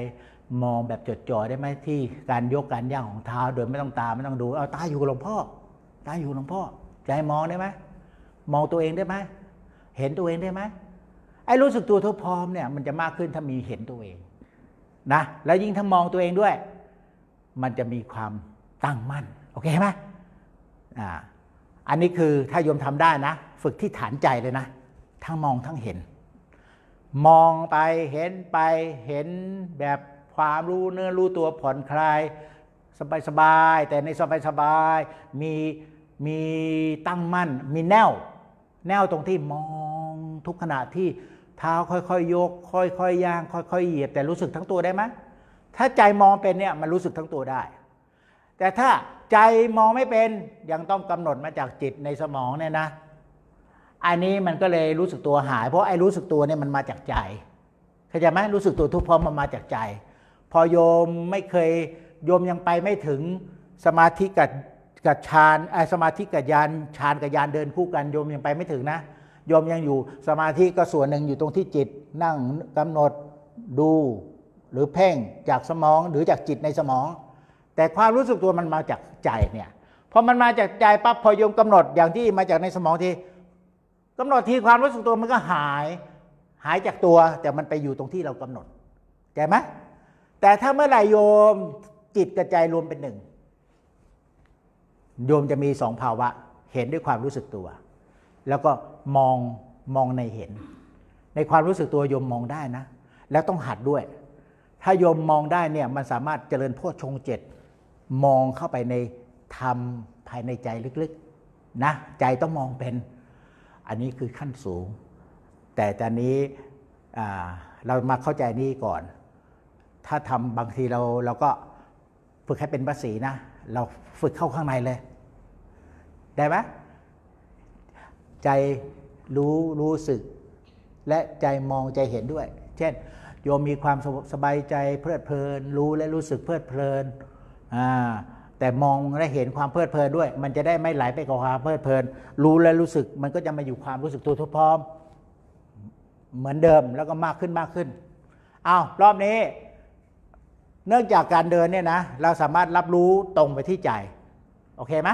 มองแบบจดจ่อได้ไหมที่การยกการย่างของเท้าโดยไม่ต้องตาไม่ต้องดูเอาตาอยู่กับหลวงพ่อตาอยู่หลวงพ่อใจมองได้ไหมมองตัวเองได้ไหมเห็นตัวเองได้ไหมไอ้รู้สึกตัวทั่วพร้อมเนี่ยมันจะมากขึ้นถ้ามีเห็นตัวเองนะแล้วยิ่งถ้ามองตัวเองด้วยมันจะมีความตั้งมั่นโอเคไหมอันนี้คือถ้าโยมทำได้นะฝึกที่ฐานใจเลยนะทั้งมองทั้งเห็นมองไปเห็นไปเห็นแบบความรู้เนื้อรู้ตัวผ่อนคลายสบายๆแต่ในสบายๆมีตั้งมั่นมีแนวตรงที่มองทุกขณะที่เท้าค่อยๆยกค่อยๆย่างค่อยๆเหยียบแต่รู้สึกทั้งตัวได้ไหมถ้าใจมองเป็นเนี่ยมันรู้สึกทั้งตัวได้แต่ถ้าใจมองไม่เป็นยังต้องกำหนดมาจากจิตในสมองเนี่ยนะอันนี้มันก็เลยรู้สึกตัวหายเพราะไอ้รู้สึกตัวเนี่ยมันมาจากใจเข้าใจไหมรู้สึกตัวทุกพร้อมมันมาจากใจพอโยมไม่เคยโยมยังไปไม่ถึงสมาธิกับฌานสมาธิกับญาณฌานกับญาณเดินคู่กันโยมยังไปไม่ถึงนะโยมยังอยู่สมาธิก็ส่วนหนึ่งอยู่ตรงที่จิตนั่งกำหนดดูหรือเพ่งจากสมองหรือจากจิตในสมองแต่ความรู้สึกตัวมันมาจากใจเนี่ยพอมันมาจากใจปั๊บพอโยมกำหนดอย่างที่มาจากในสมองทีกำหนดทีความรู้สึกตัวมันก็หายจากตัวแต่มันไปอยู่ตรงที่เรากำหนดเข้าใจไหมแต่ถ้าเมื่อไหร่โยมจิตกับใจรวมเป็นหนึ่งโยมจะมีสองภาวะเห็นด้วยความรู้สึกตัวแล้วก็มองในเห็นในความรู้สึกตัวโยมมองได้นะแล้วต้องหัดด้วยถ้าโยมมองได้เนี่ยมันสามารถเจริญโพชฌงค์ 7มองเข้าไปในธรรมภายในใจลึกๆนะใจต้องมองเป็นอันนี้คือขั้นสูงแต่ตอนนี้เรามาเข้าใจนี้ก่อนถ้าทำบางทีเราก็ฝึกให้เป็นภาษีนะเราฝึกเข้าข้างในเลยได้ไหมใจรู้สึกและใจมองใจเห็นด้วยเช่นโยมมีความสบายใจเพลิดเพลินรู้และรู้สึกเพลิดเพลินแต่มองและเห็นความเพลิดเพลินด้วยมันจะได้ไม่ไหลไปกับความเพลิดเพลินรู้และรู้สึกมันก็จะมาอยู่ความรู้สึกตัวทุกพร้อมเหมือนเดิมแล้วก็มากขึ้นรอบนี้เนื่องจากการเดินเนี่ยนะเราสามารถรับรู้ตรงไปที่ใจโอเคไหม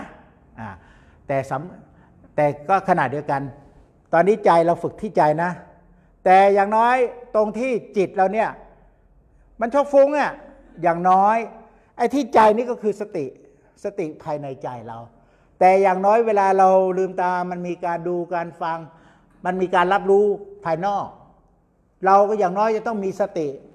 แต่ก็ขณะเดียวกันตอนนี้ใจเราฝึกที่ใจนะแต่อย่างน้อยตรงที่จิตเราเนี่ยมันชอบฟุ้งอย่างน้อยไอ้ที่ใจนี่ก็คือสติภายในใจเราแต่อย่างน้อยเวลาเราลืมตามันมีการดูการฟังมันมีการรับรู้ภายนอกเราก็อย่างน้อยจะต้องมีส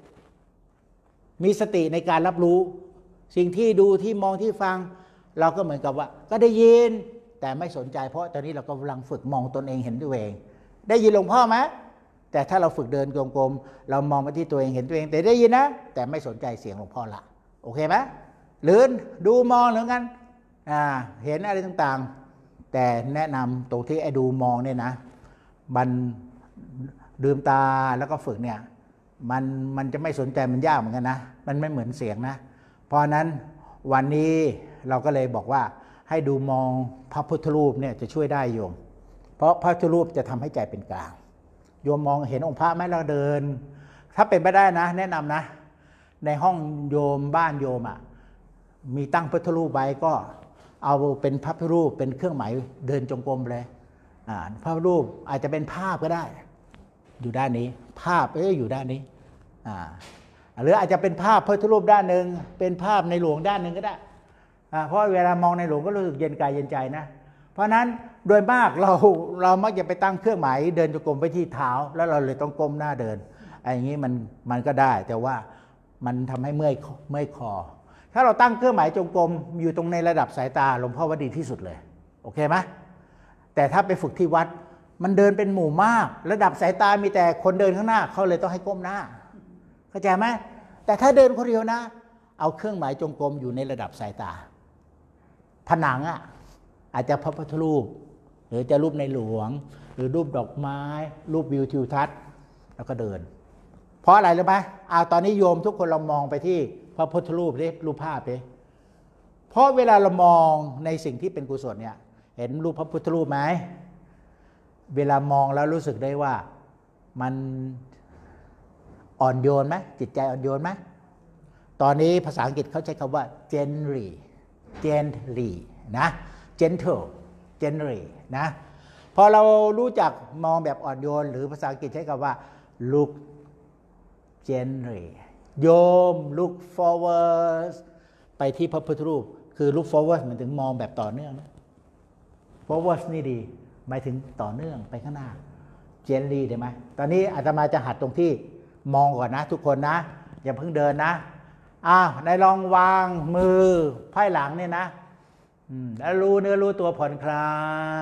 ติในการรับรู้สิ่งที่ดูที่มองที่ฟังเราก็เหมือนกับว่าก็ได้ยินแต่ไม่สนใจเพราะตอนนี้เรากำลังฝึกมองตนเองเห็นตัวเองได้ยินหลวงพ่อไหมแต่ถ้าเราฝึกเดินกลมๆเรามองไปที่ตัวเองเห็นตัวเองแต่ได้ยินนะแต่ไม่สนใจเสียงหลวงพ่อละโอเคไหมหรือดูมองเหมือนกันเห็นอะไรต่างๆแต่แนะนำตรงที่ไอ้ดูมองเนี่ยนะมันลืมตาแล้วก็ฝึกเนี่ยมันจะไม่สนใจมันยากเหมือนกันนะมันไม่เหมือนเสียงนะเพราะนั้นวันนี้เราก็เลยบอกว่าให้ดูมองพระพุทธรูปเนี่ยจะช่วยได้โยมเพราะพระพุทธรูปจะทำให้ใจเป็นกลางโยมมองเห็นองค์พระไหมเราเดินถ้าเป็นไปได้นะแนะนำนะในห้องโยมบ้านโยมมีตั้งพระพุทธรูปไว้ก็เอาเป็นพระพุทธรูปเป็นเครื่องหมายเดินจงกรมเลยพระพุทธรูปอาจจะเป็นภาพก็ได้อยู่ด้านนี้ภาพอยู่ด้านนี้หรืออาจจะเป็นภาพพระพุทธรูปด้านหนึ่งเป็นภาพในหลวงด้านหนึ่งก็ได้เพราะเวลามองในหลวงก็รู้สึกเย็นกายเย็นใจนะเพราะนั้นโดยมากเรามักจะไปตั้งเครื่องหมายเดินจงกรมไปที่เท้าแล้วเราเลยต้องก้มหน้าเดินอย่างนี้มันก็ได้แต่ว่ามันทำให้เมื่อยคอถ้าเราตั้งเครื่องหมายจงกรมอยู่ตรงในระดับสายตาหลวงพ่อว่าดีที่สุดเลยโอเคไหมแต่ถ้าไปฝึกที่วัดมันเดินเป็นหมู่มากระดับสายตามีแต่คนเดินข้างหน้าเขาเลยต้องให้ก้มหน้าเข้าใจไหมแต่ถ้าเดินคนเดียวนะเอาเครื่องหมายจงกรมอยู่ในระดับสายตาผนังอาจจะพระพุทธรูปหรือจะรูปในหลวงหรือรูปดอกไม้รูปวิวทิวทัศน์แล้วก็เดินเพราะอะไรรู้ไหมตอนนี้โยมทุกคนเรามองไปที่พระพุทธรูปดิรูปภาพดิเพราะเวลาเรามองในสิ่งที่เป็นกุศลเนี่ยเห็นรูปพระพุทธรูปไหมเวลามองแล้วรู้สึกได้ว่ามันอ่อนโยนไหมจิตใจอ่อนโยนไหมตอนนี้ภาษาอังกฤษเขาใช้คำว่า gently นะ gently นะพอเรารู้จักมองแบบอ่อนโยนหรือภาษาอังกฤษใช้คำว่า look gently โยม look forward ไปที่พระพุทธรูปคือ look forward หมายถึงมองแบบต่อเนื่องนะ forward นี่ดีหมายถึงต่อเนื่องไปข้างหน้า gently ได้ไหมตอนนี้อาตมาจะหัดตรงที่มองก่อนนะทุกคนนะอย่าเพิ่งเดินนะในลองวางมือไพ่หลังเนี่ยนะแล้วรู้เนื้อรู้ตัวผ่อนคลาย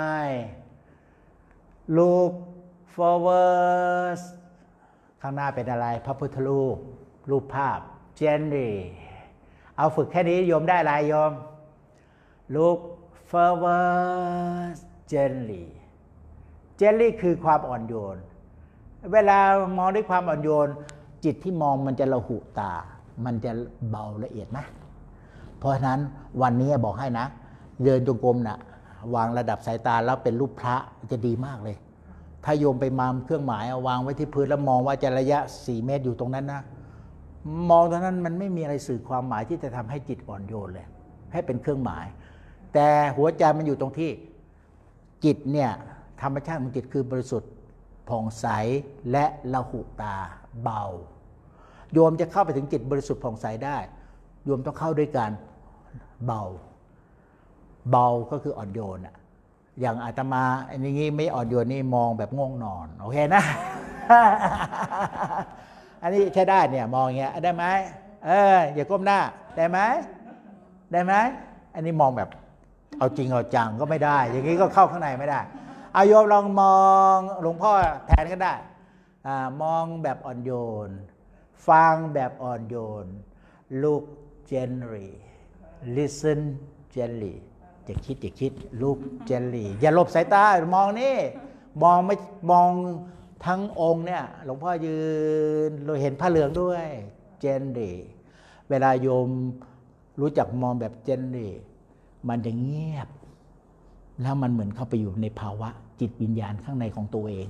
look forward ข้างหน้าเป็นอะไรพระพุทธรูปรูปภาพ gently เอาฝึกแค่นี้โยมได้อะไรโยม look forward gently gently คือความอ่อนโยนเวลามองด้วยความอ่อนโยนจิตที่มองมันจะระหุตามันจะเบาละเอียดไหมเพราะฉะนั้นวันนี้บอกให้นะเดินจงกรมนะวางระดับสายตาแล้วเป็นรูปพระจะดีมากเลยถ้าโยมไปมามเครื่องหมายเอาวางไว้ที่พื้นแล้วมองว่าจะระยะ4 เมตรอยู่ตรงนั้นนะมองตรงนั้นมันไม่มีอะไรสื่อความหมายที่จะทำให้จิตอ่อนโยนเลยให้เป็นเครื่องหมายแต่หัวใจมันอยู่ตรงที่จิตเนี่ยธรรมชาติของจิตคือบริสุทธิ์ผ่องใสและระหุตาเบาโยมจะเข้าไปถึงจิตบริสุทธิ์ผ่องใสได้โยมต้องเข้าด้วยการเบาก็คืออ่อนโยนอย่างอาตมาอันนี้ไม่อ่อนโยนนี่มองแบบง่วงนอนโอเคนะ อันนี้ใช้ได้เนี่ยมองอย่างเงี้ยได้ไหมอย่าก้มหน้าได้ไหมอันนี้มองแบบเอาจริงเอาจังก็ไม่ได้อย่างนี้ก็เข้าข้างในไม่ได้เอาโยมลองมองหลวงพ่อแทนก็ได้มองแบบอ่อนโยนฟังแบบอ่อนโยน look gently listen gently อย่าคิด look gently อย่าหลบสายตามองนี่มองไม่มองทั้งองค์เนี่ยหลวงพ่อยืนเราเห็นผ้าเหลืองด้วย gently เวลาโยมรู้จักมองแบบ gently มันจะเงียบแล้วมันเหมือนเข้าไปอยู่ในภาวะจิตวิญญาณข้างในของตัวเอง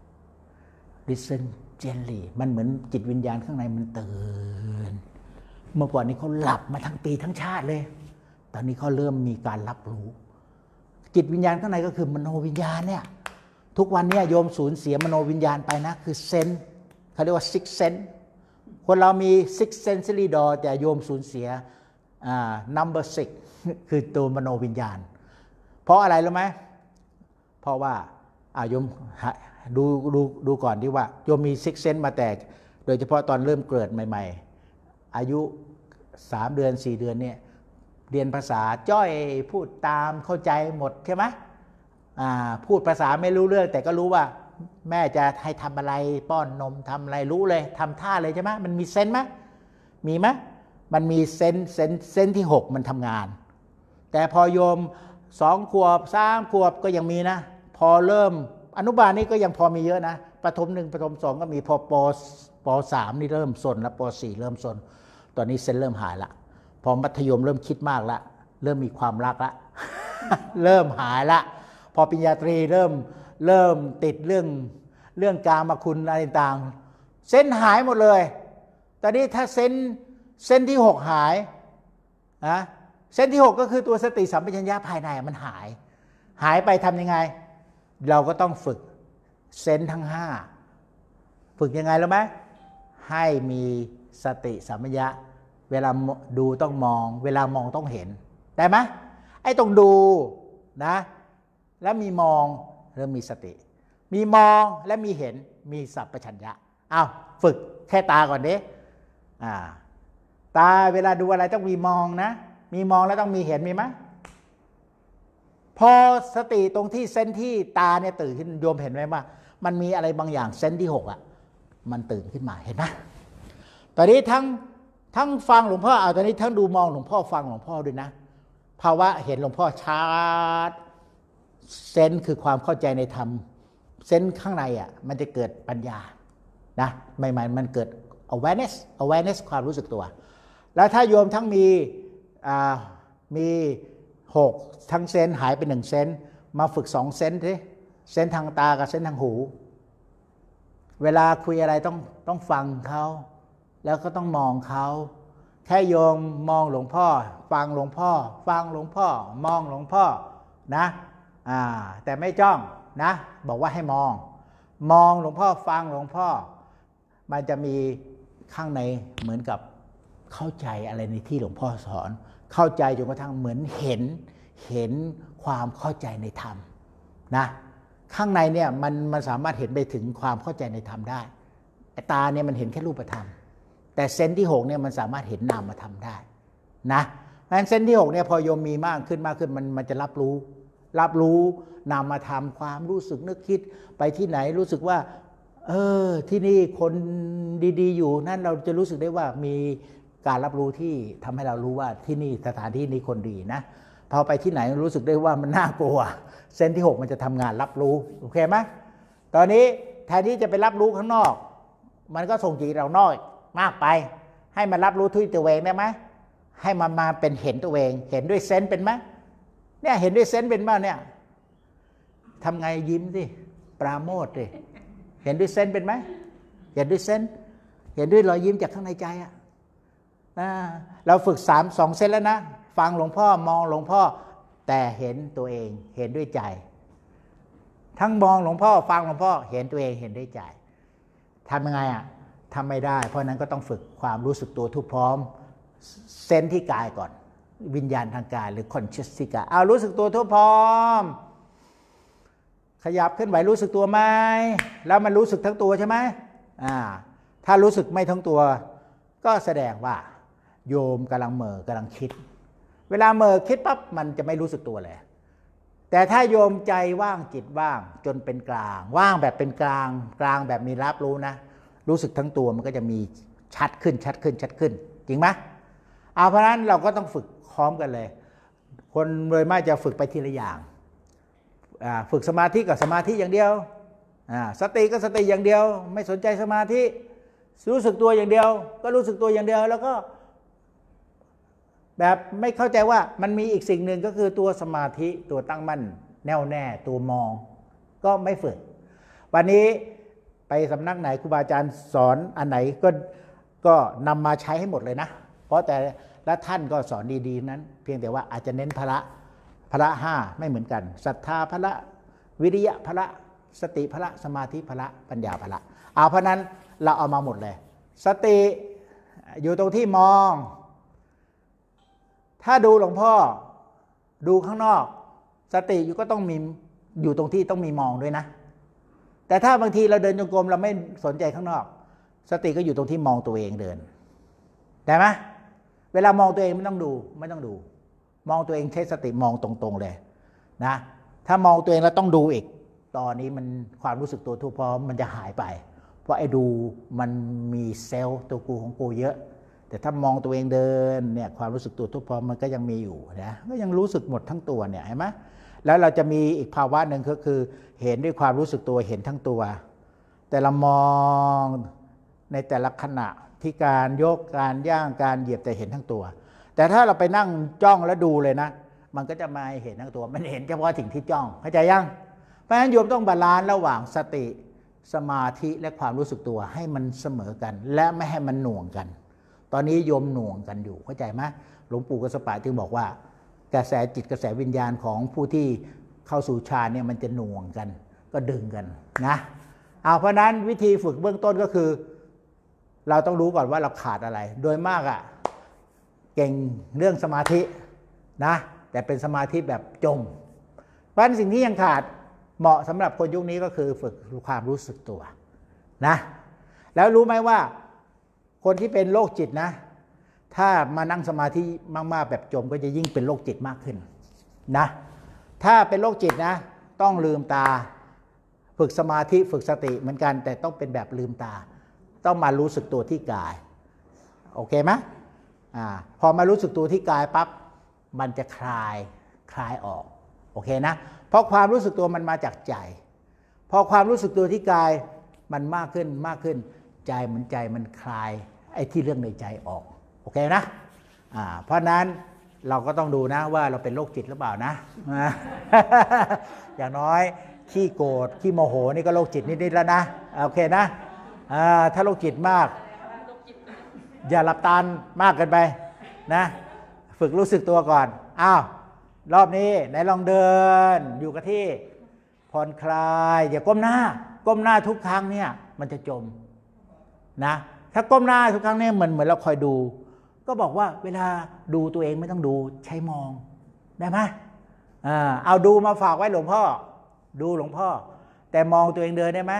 listen gently มันเหมือนจิตวิญญาณข้างในมันตื่นเมื่อก่อนนี้เขาหลับมาทั้งปีทั้งชาติเลยตอนนี้เขาเริ่มมีการรับรู้จิตวิญญาณข้างในก็คือมโนวิญญาณเนี่ยทุกวันนี้โยมสูญเสียมโนวิญญาณไปนะคือเซนส์เขาเรียกว่า six sense คนเรามี six sensory door แต่โยมสูญเสียnumber 6คือตัวมโนวิญญาณเพราะอะไรรู้ไหมเพราะว่าโยมดูก่อนที่ว่าโยมมีซิกเซนส์มาแต่โดยเฉพาะตอนเริ่มเกิดใหม่ๆอายุ3 เดือน4 เดือนเนี่ยเรียนภาษาจ้อยพูดตามเข้าใจหมดใช่ไหมพูดภาษาไม่รู้เรื่องแต่ก็รู้ว่าแม่จะให้ทำอะไรป้อนนมทำอะไรรู้เลยทำท่าเลยใช่ไหมมันมีเซนส์ไหมมีไหมมันมีเซนส์ที่6มันทำงานแต่พอโยม2 ขวบ3 ขวบก็ยังมีนะพอเริ่มอนุบาลนี่ก็ยังพอมีเยอะนะประถม1ประถม2ก็มีพอป.3 นี่เริ่มซนแล้วป.4 เริ่มซนตอนนี้เซนเริ่มหายละพอมัธยมเริ่มคิดมากละเริ่มมีความรักละ เริ่มหายละพอปริญญาตรีเริ่มติดเรื่องกามคุณอะไรต่างเซนหายหมดเลยตอนนี้ถ้าเซนที่6หายเซนที่6ก็คือตัวสติสัมปชัญญะภายในมันหายไปทำยังไงเราก็ต้องฝึกเซนทั้ง5ฝึกยังไงรู้ไหมให้มีสติสัมปชัญญะเวลาดูต้องมองเวลามองต้องเห็นได้ไหมไอ้ต้องดูนะแล้วมีมองแล้วมีสติมีมองและมีเห็นมีสัมปชัญญะฝึกแค่ตาก่อนดิตาเวลาดูอะไรต้องมีมองนะมีมองแล้วต้องมีเห็นมีไหมพอสติตรงที่เซนที่ตาเนี่ยตื่นขึ้นโยมเห็นไหมว่ามันมีอะไรบางอย่างเซนที่6มันตื่นขึ้นมาเห็นไหมตอนนี้ทั้งฟังหลวงพ่อตอนนี้ทั้งดูมองหลวงพ่อฟังหลวงพ่อด้วยนะภาวะเห็นหลวงพ่อชัดเซนคือความเข้าใจในธรรมเซนข้างในมันจะเกิดปัญญานะใหม่ๆมันเกิด awareness ความรู้สึกตัวแล้วถ้าโยมทั้งมี6ทั้งเซนหายไป1เซนมาฝึก2เซนสิเซนทางตากับเซนทางหูเวลาคุยอะไรต้องฟังเขาแล้วก็ต้องมองเขาแค่โยมมองหลวงพ่อฟังหลวงพ่อฟังหลวงพ่อมองหลวงพ่อนะแต่ไม่จ้องนะบอกว่าให้มองหลวงพ่อฟังหลวงพ่อมันจะมีข้างในเหมือนกับเข้าใจอะไรในที่หลวงพ่อสอนเข้าใจจนกระทั่งเหมือนเห็นความเข้าใจในธรรมนะข้างในเนี่ยมันสามารถเห็นไปถึงความเข้าใจในธรรมได้ตาเนี่ยมันเห็นแค่รูปธรรมแต่เซนส์ที่6เนี่ยมันสามารถเห็นนามธรรมได้นะเพราะฉะนั้นเซนส์ที่6เนี่ยพอโยมมีมากขึ้นมันจะรับรู้นามธรรมความรู้สึกนึกคิดไปที่ไหนรู้สึกว่าที่นี่คนดีๆอยู่นั่นเราจะรู้สึกได้ว่ามีการรับรู้ที่ทำให้เรารู้ว่าที่นี่สถานที่นี้คนดีนะพอไปที่ไหนรู้สึกได้ว่ามันน่ากลัวเซนส์ที่6มันจะทำงานรับรู้โอเคไหมตอนนี้แทนที่จะไปรับรู้ข้างนอกมันก็ส่งจิตเรานอกมากไปให้มันรับรู้ที่ตัวเองได้ไหมให้มันมาเป็นเห็นตัวเองเห็นด้วยเซนส์เป็นไหมเนี่ยเห็นด้วยเซนส์เป็นบ้างเนี่ยทำไงยิ้มสิปราโมทสิเห็นด้วยเซนส์เป็นไหมเห็นด้วยเซนส์เห็นด้วยรอยยิ้มจากข้างในใจเราฝึก2 เซนแล้วนะฟังหลวงพ่อมองหลวงพ่อแต่เห็นตัวเองเห็นด้วยใจทั้งมองหลวงพ่อฟังหลวงพ่อเห็นตัวเองเห็นด้วยใจทำยังไงทำไม่ได้เพราะนั้นก็ต้องฝึกความรู้สึกตัวทุกพร้อมเซนที่กายก่อนวิญญาณทางกายหรือ conscious ที่กายรู้สึกตัวทุกพร้อมขยับขึ้นไหวรู้สึกตัวไหมแล้วมันรู้สึกทั้งตัวใช่ไหมถ้ารู้สึกไม่ทั้งตัวก็แสดงว่าโยมกำลังเหม่อกำลังคิดเวลาเหม่อคิดปั๊บมันจะไม่รู้สึกตัวเลยแต่ถ้าโยมใจว่างจิตว่างจนเป็นกลางว่างแบบเป็นกลางแบบมีรับรู้นะรู้สึกทั้งตัวมันก็จะมีชัดขึ้นจริงไหมเพราะนั้นเราก็ต้องฝึกพร้อมกันเลยคนโดยมากจะฝึกไปทีละอย่างฝึกสมาธิกับสมาธิอย่างเดียวสติก็สติอย่างเดียวไม่สนใจสมาธิรู้สึกตัวอย่างเดียวก็รู้สึกตัวอย่างเดียวแล้วก็แบบไม่เข้าใจว่ามันมีอีกสิ่งหนึ่งก็คือตัวสมาธิตัวตั้งมั่นแน่วแน่ตัวมองก็ไม่ฝึกวันนี้ไปสำนักไหนครูบาอาจารย์สอนอันไหนก็นำมาใช้ให้หมดเลยนะเพราะแต่ละท่านก็สอนดีๆนั้นเพียงแต่ว่าอาจจะเน้นพละ5ไม่เหมือนกันศรัทธาพละวิริยะพละสติพละสมาธิพละปัญญาพละเพราะนั้นเราเอามาหมดเลยสติอยู่ตรงที่มองถ้าดูหลวงพ่อดูข้างนอกสติอยู่ก็ต้องมีอยู่ตรงที่ต้องมีมองด้วยนะแต่ถ้าบางทีเราเดินจงกรมเราไม่สนใจข้างนอกสติก็อยู่ตรงที่มองตัวเองเดินได้ไหมเวลามองตัวเองไม่ต้องดูมองตัวเองใช้สติมองตรงๆเลยนะถ้ามองตัวเองแล้วต้องดูอีกตอนนี้มันความรู้สึกตัวทั่วพร้อมมันจะหายไปเพราะไอ้ดูมันมีเซลล์ตัวกูของกูเยอะแต่ถ้ามองตัวเองเดินเนี่ยความรู้สึกตัวทุกพร้อมมันก็ยังมีอยู่นะก็ยังรู้สึกหมดทั้งตัวเนี่ยเห็นไหมแล้วเราจะมีอีกภาวะหนึ่งก็คือเห็นด้วยความรู้สึกตัวเห็นทั้งตัวแต่เรามองในแต่ละขณะที่การยกการย่างการเหยียบแต่เห็นทั้งตัวแต่ถ้าเราไปนั่งจ้องแล้วดูเลยนะมันก็จะมาเห็นทั้งตัวมันเห็นเฉพาะสิ่งที่จ้องเข้าใจยังเพราะฉะนั้นโยมต้องบาลานซ์ระหว่างสติสมาธิและความรู้สึกตัวให้มันเสมอกันและไม่ให้มันหน่วงกันตอนนี้โยมหน่วงกันอยู่เข้าใจไหมหลวงปู่กัสสปะจึงบอกว่ากระแสจิตกระแสวิญญาณของผู้ที่เข้าสู่ฌานเนี่ยมันจะหน่วงกันก็ดึงกันนะเพราะนั้นวิธีฝึกเบื้องต้นก็คือเราต้องรู้ก่อนว่าเราขาดอะไรโดยมากเก่งเรื่องสมาธินะแต่เป็นสมาธิแบบจมเพราะฉะนั้นสิ่งที่ยังขาดเหมาะสำหรับคนยุคนี้ก็คือฝึกความรู้สึกตัวนะแล้วรู้ไหมว่าคนที่เป็นโรคจิตนะถ้ามานั่งสมาธิมากๆแบบจมก็จะยิ่งเป็นโรคจิตมากขึ้นนะถ้าเป็นโรคจิตนะต้องลืมตาฝึกสมาธิฝึกสติเหมือนกันแต่ต้องเป็นแบบลืมตาต้องมารู้สึกตัวที่กายโอเคไหมพอมารู้สึกตัวที่กายปั๊บมันจะคลายออกโอเคนะเพราะความรู้สึกตัวมันมาจากใจพอความรู้สึกตัวที่กายมันมากขึ้นใจมันคลายไอ้ที่เรื่องในใจออกโอเคนะเพราะนั้นเราก็ต้องดูนะว่าเราเป็นโรคจิตหรือเปล่านะ อย่างน้อยขี้โกรธขี้โมโหนี่ก็โรคจิตนิดๆแล้วนะโอเคนะถ้าโรคจิตมากอย่าหลับตามากเกินไปนะฝึกรู้สึกตัวก่อนอ้าวรอบนี้ไหนลองเดินอยู่กับที่ผ่อนคลายอย่าก้มหน้าทุกครั้งเนี่ยมันจะจมนะถ้าก้มหน้าทุกครั้งเนี่ยเหมือนเราคอยดูก็บอกว่าเวลาดูตัวเองไม่ต้องดูใช้มองได้ไหมเอาดูมาฝากไว้หลวงพ่อดูหลวงพ่อแต่มองตัวเองเดินได้ไหม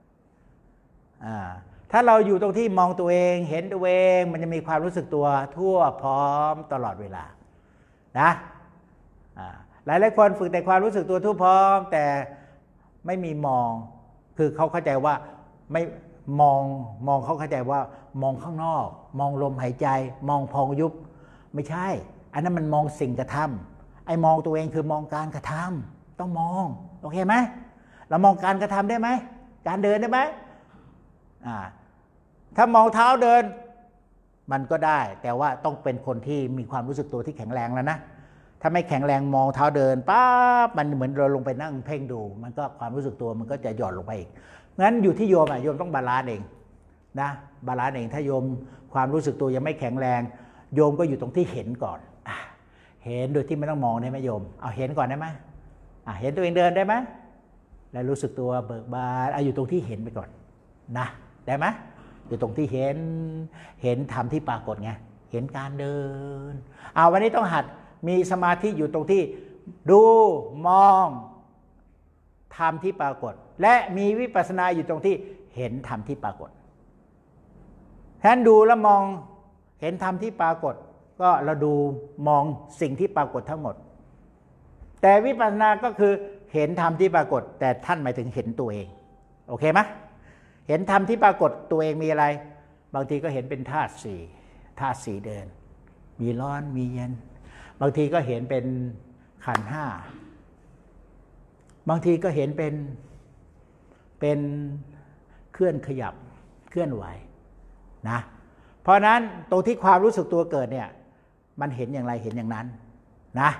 ถ้าเราอยู่ตรงที่มองตัวเองเห็นตัวเองมันจะมีความรู้สึกตัวทั่วพร้อมตลอดเวลานะหลายคนฝึกแต่ความรู้สึกตัวทั่วพร้อมแต่ไม่มีมองคือเขาเข้าใจว่าไม่มองเขาเข้าใจว่ามองข้างนอกมองลมหายใจมองพองยุบไม่ใช่อันนั้นมันมองสิ่งกระทำไอ้มองตัวเองคือมองการกระทำต้องมองโอเคไหมเรามองการกระทำได้ไหมการเดินได้ไหมถ้ามองเท้าเดินมันก็ได้แต่ว่าต้องเป็นคนที่มีความรู้สึกตัวที่แข็งแรงแล้วนะถ้าไม่แข็งแรงมองเท้าเดินปั๊บมันเหมือนเราลงไปนั่งเพ่งดูมันก็ความรู้สึกตัวมันก็จะหย่อนลงไปอีกงั้นอยู่ที่โยมโยมต้องบาลานซ์เองนะบาลานซ์เองถ้าโยมความรู้สึกตัวยังไม่แข็งแรงโยมก็อยู่ตรงที่เห็นก่อนเห็นโดยที่ไม่ต้องมองได้ไหมโยมเอาเห็นก่อนได้ไหมเห็นตัวเองเดินได้ไหมแล้วรู้สึกตัวเบิกบานอยู่ตรงที่เห็นไปก่อนนะได้ไหมอยู่ตรงที่เห็นธรรมที่ปรากฏไงเห็นการเดินวันนี้ต้องหัดมีสมาธิอยู่ตรงที่ดูมองธรรมที่ปรากฏและมีวิปัสสนาอยู่ตรงที่เห็นธรรมที่ปรากฏแทนดูแล้วมองเห็นธรรมที่ปรากฏก็เราดูมองสิ่งที่ปรากฏทั้งหมดแต่วิปัสสนาก็คือเห็นธรรมที่ปรากฏแต่ท่านหมายถึงเห็นตัวเองโอเคไหมเห็นธรรมที่ปรากฏตัวเองมีอะไรบางทีก็เห็นเป็นธาตุสี่เดินมีร้อนมีเย็นบางทีก็เห็นเป็นขันธ์ห้าบางทีก็เห็นเป็นเคลื่อนขยับเคลื่อนไหวนะเพราะนั้นตรงที่ความรู้สึกตัวเกิดเนี่ยมันเห็นอย่างไรเห็นอย่างนั้นนะ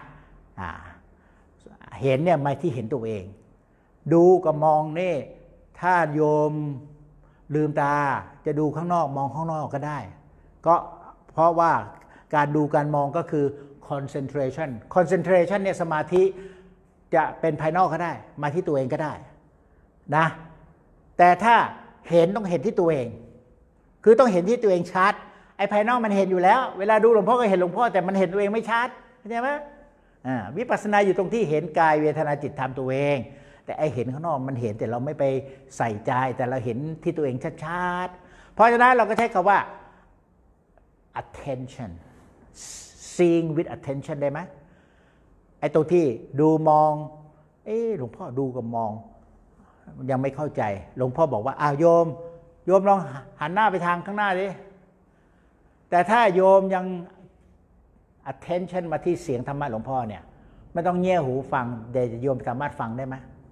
เห็นเนี่ยไม่ที่เห็นตัวเองดูกับมองนี่ถ้าโยมลืมตาจะดูข้างนอกมองข้างนอกก็ได้ก็เพราะว่าการดูการมองก็คือ concentration เนี่ยสมาธิจะเป็นภายนอกก็ได้มาที่ตัวเองก็ได้นะแต่ถ้าเห็นต้องเห็นที่ตัวเองคือต้องเห็นที่ตัวเองชัดไอ้ภายนอกมันเห็นอยู่แล้วเวลาดูหลวงพ่อก็เห็นหลวงพ่อแต่มันเห็นตัวเองไม่ชัดเข้าใจไหมวิปัสสนาอยู่ตรงที่เห็นกายเวทนาจิตธรรมตัวเองแต่ไอ้เห็นข้างนอกมันเห็นแต่เราไม่ไปใส่ใจแต่เราเห็นที่ตัวเองชัดๆเพราะฉะนั้นเราก็ใช้คำว่า attention seeing with attention ได้ไหมไอ้ตรงที่ดูมองหลวงพ่อดูกับมองยังไม่เข้าใจหลวงพ่อบอกว่าโยมลองหันหน้าไปทางข้างหน้าดิแต่ถ้าโยมยัง attention มาที่เสียงธรรมะหลวงพ่อเนี่ยไม่ต้องเงี่ยหูฟังเดี๋ยวโยมสามารถฟังได้ไหม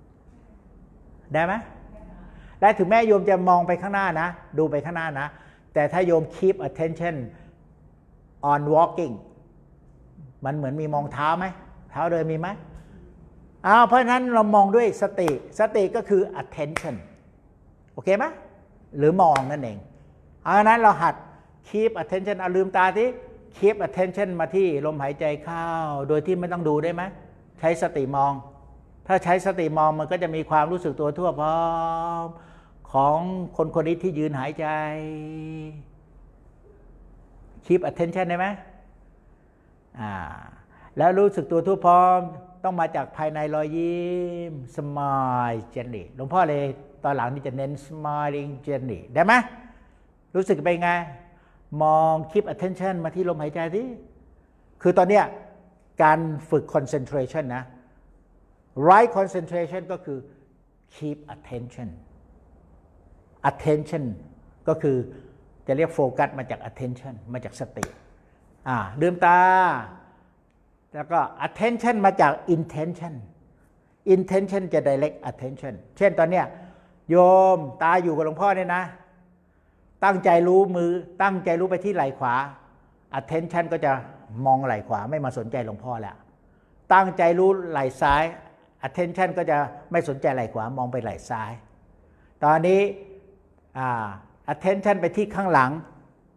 และถึงแม้โยมจะมองไปข้างหน้านะดูไปข้างหน้านะแต่ถ้าโยม keep attention on walking มันเหมือนมีมองเท้าไหมเท้าเดินมีไหมเพราะฉะนั้นเรามองด้วยสติก็คือ attention โอเคไหมหรือมองนั่นเองเพราะฉะนั้นเราหัด keep attention ลืมตาที่ keep attention มาที่ลมหายใจเข้าโดยที่ไม่ต้องดูได้ไหมใช้สติมองถ้าใช้สติมองมันก็จะมีความรู้สึกตัวทั่วพร้อมของคนนี้ที่ยืนหายใจ keep attention ได้ไหมแล้วรู้สึกตัวทั่วพร้อมต้องมาจากภายในรอยยิ้ม smile gently หลวงพ่อเลยตอนหลังนี่จะเน้น smiling gently ได้ไหมรู้สึกเป็นไงมอง keep attention มาที่ลมหายใจที่คือตอนเนี้ยการฝึก concentration นะ right concentration ก็คือ keep attention ก็คือจะเรียกโฟกัสมาจาก attention มาจากสติลืมตาแล้วก็ attention มาจาก intention จะ direct attention เช่นตอนเนี้ยโยมตาอยู่กับหลวงพ่อเนี่ยนะตั้งใจรู้มือตั้งใจรู้ไปที่ไหล่ขวา attention ก็จะมองไหล่ขวาไม่มาสนใจหลวงพ่อแล้วตั้งใจรู้ไหล่ซ้าย attention ก็จะไม่สนใจไหล่ขวามองไปไหล่ซ้ายตอนนี้attention ไปที่ข้างหลัง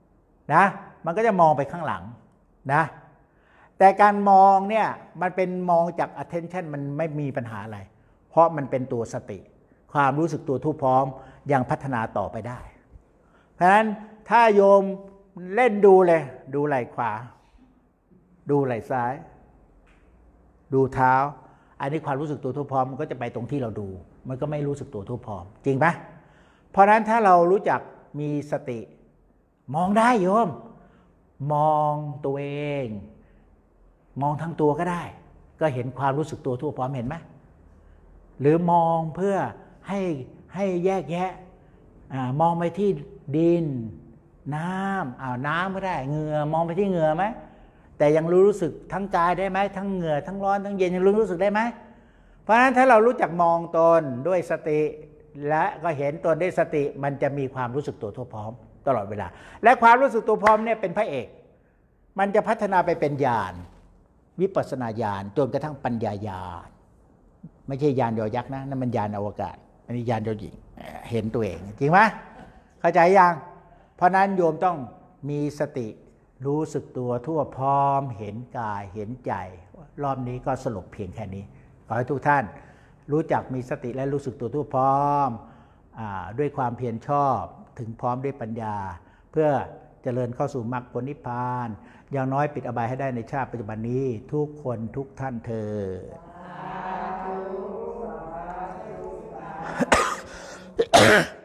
นะมันก็จะมองไปข้างหลังนะแต่การมองเนี่ยมันเป็นมองจาก attention มันไม่มีปัญหาอะไรเพราะมันเป็นตัวสติความรู้สึกตัวทั่วพร้อมยังพัฒนาต่อไปได้เพราะฉะนั้นถ้าโยมเล่นดูเลยดูไหล่ขวาดูไหล่ซ้ายดูเท้าอันนี้ความรู้สึกตัวทั่วพร้อมมันก็จะไปตรงที่เราดูมันก็ไม่รู้สึกตัวทั่วพร้อมจริงปะเพราะฉะนั้นถ้าเรารู้จักมีสติมองได้โยมมองตัวเองมองทั้งตัวก็ได้ก็เห็นความรู้สึกตัวทั่วพร้อมเห็นไหมหรือมองเพื่อให้แยกแยะมองไปที่ดินน้ำน้ำก็ได้เหงื่อมองไปที่เหงื่อไหมแต่ยังรู้สึกทั้งกายได้ไหมทั้งเหงื่อทั้งร้อนทั้งเย็นยังรู้สึกได้ไหมเพราะฉะนั้นถ้าเรารู้จักมองตนด้วยสติและก็เห็นตนด้วยสติมันจะมีความรู้สึกตัวทั่วพร้อมตลอดเวลาและความรู้สึกตัวพร้อมเนี่ยเป็นพระเอกมันจะพัฒนาไปเป็นญาณวิปัสสนาญาณจนกระทั่งปัญญาญาณไม่ใช่ญาณยอยักษ์นะนั่นมันญาณอวกาศอันนี้ญาณยอหญิงเห็นตัวเองจริงไหมเข้าใจยังเพราะนั้นโยมต้องมีสติรู้สึกตัวทั่วพร้อมเห็นกายเห็นใจรอบนี้ก็สรุปเพียงแค่นี้ขอให้ทุกท่านรู้จักมีสติและรู้สึกตัวทั่วพร้อมด้วยความเพียรชอบถึงพร้อมด้วยปัญญาเพื่อเจริญเข้าสู่มรรคผลนิพพานอย่างน้อยปิดอบายให้ได้ในชาติปัจจุบันนี้ทุกคนทุกท่านเถิด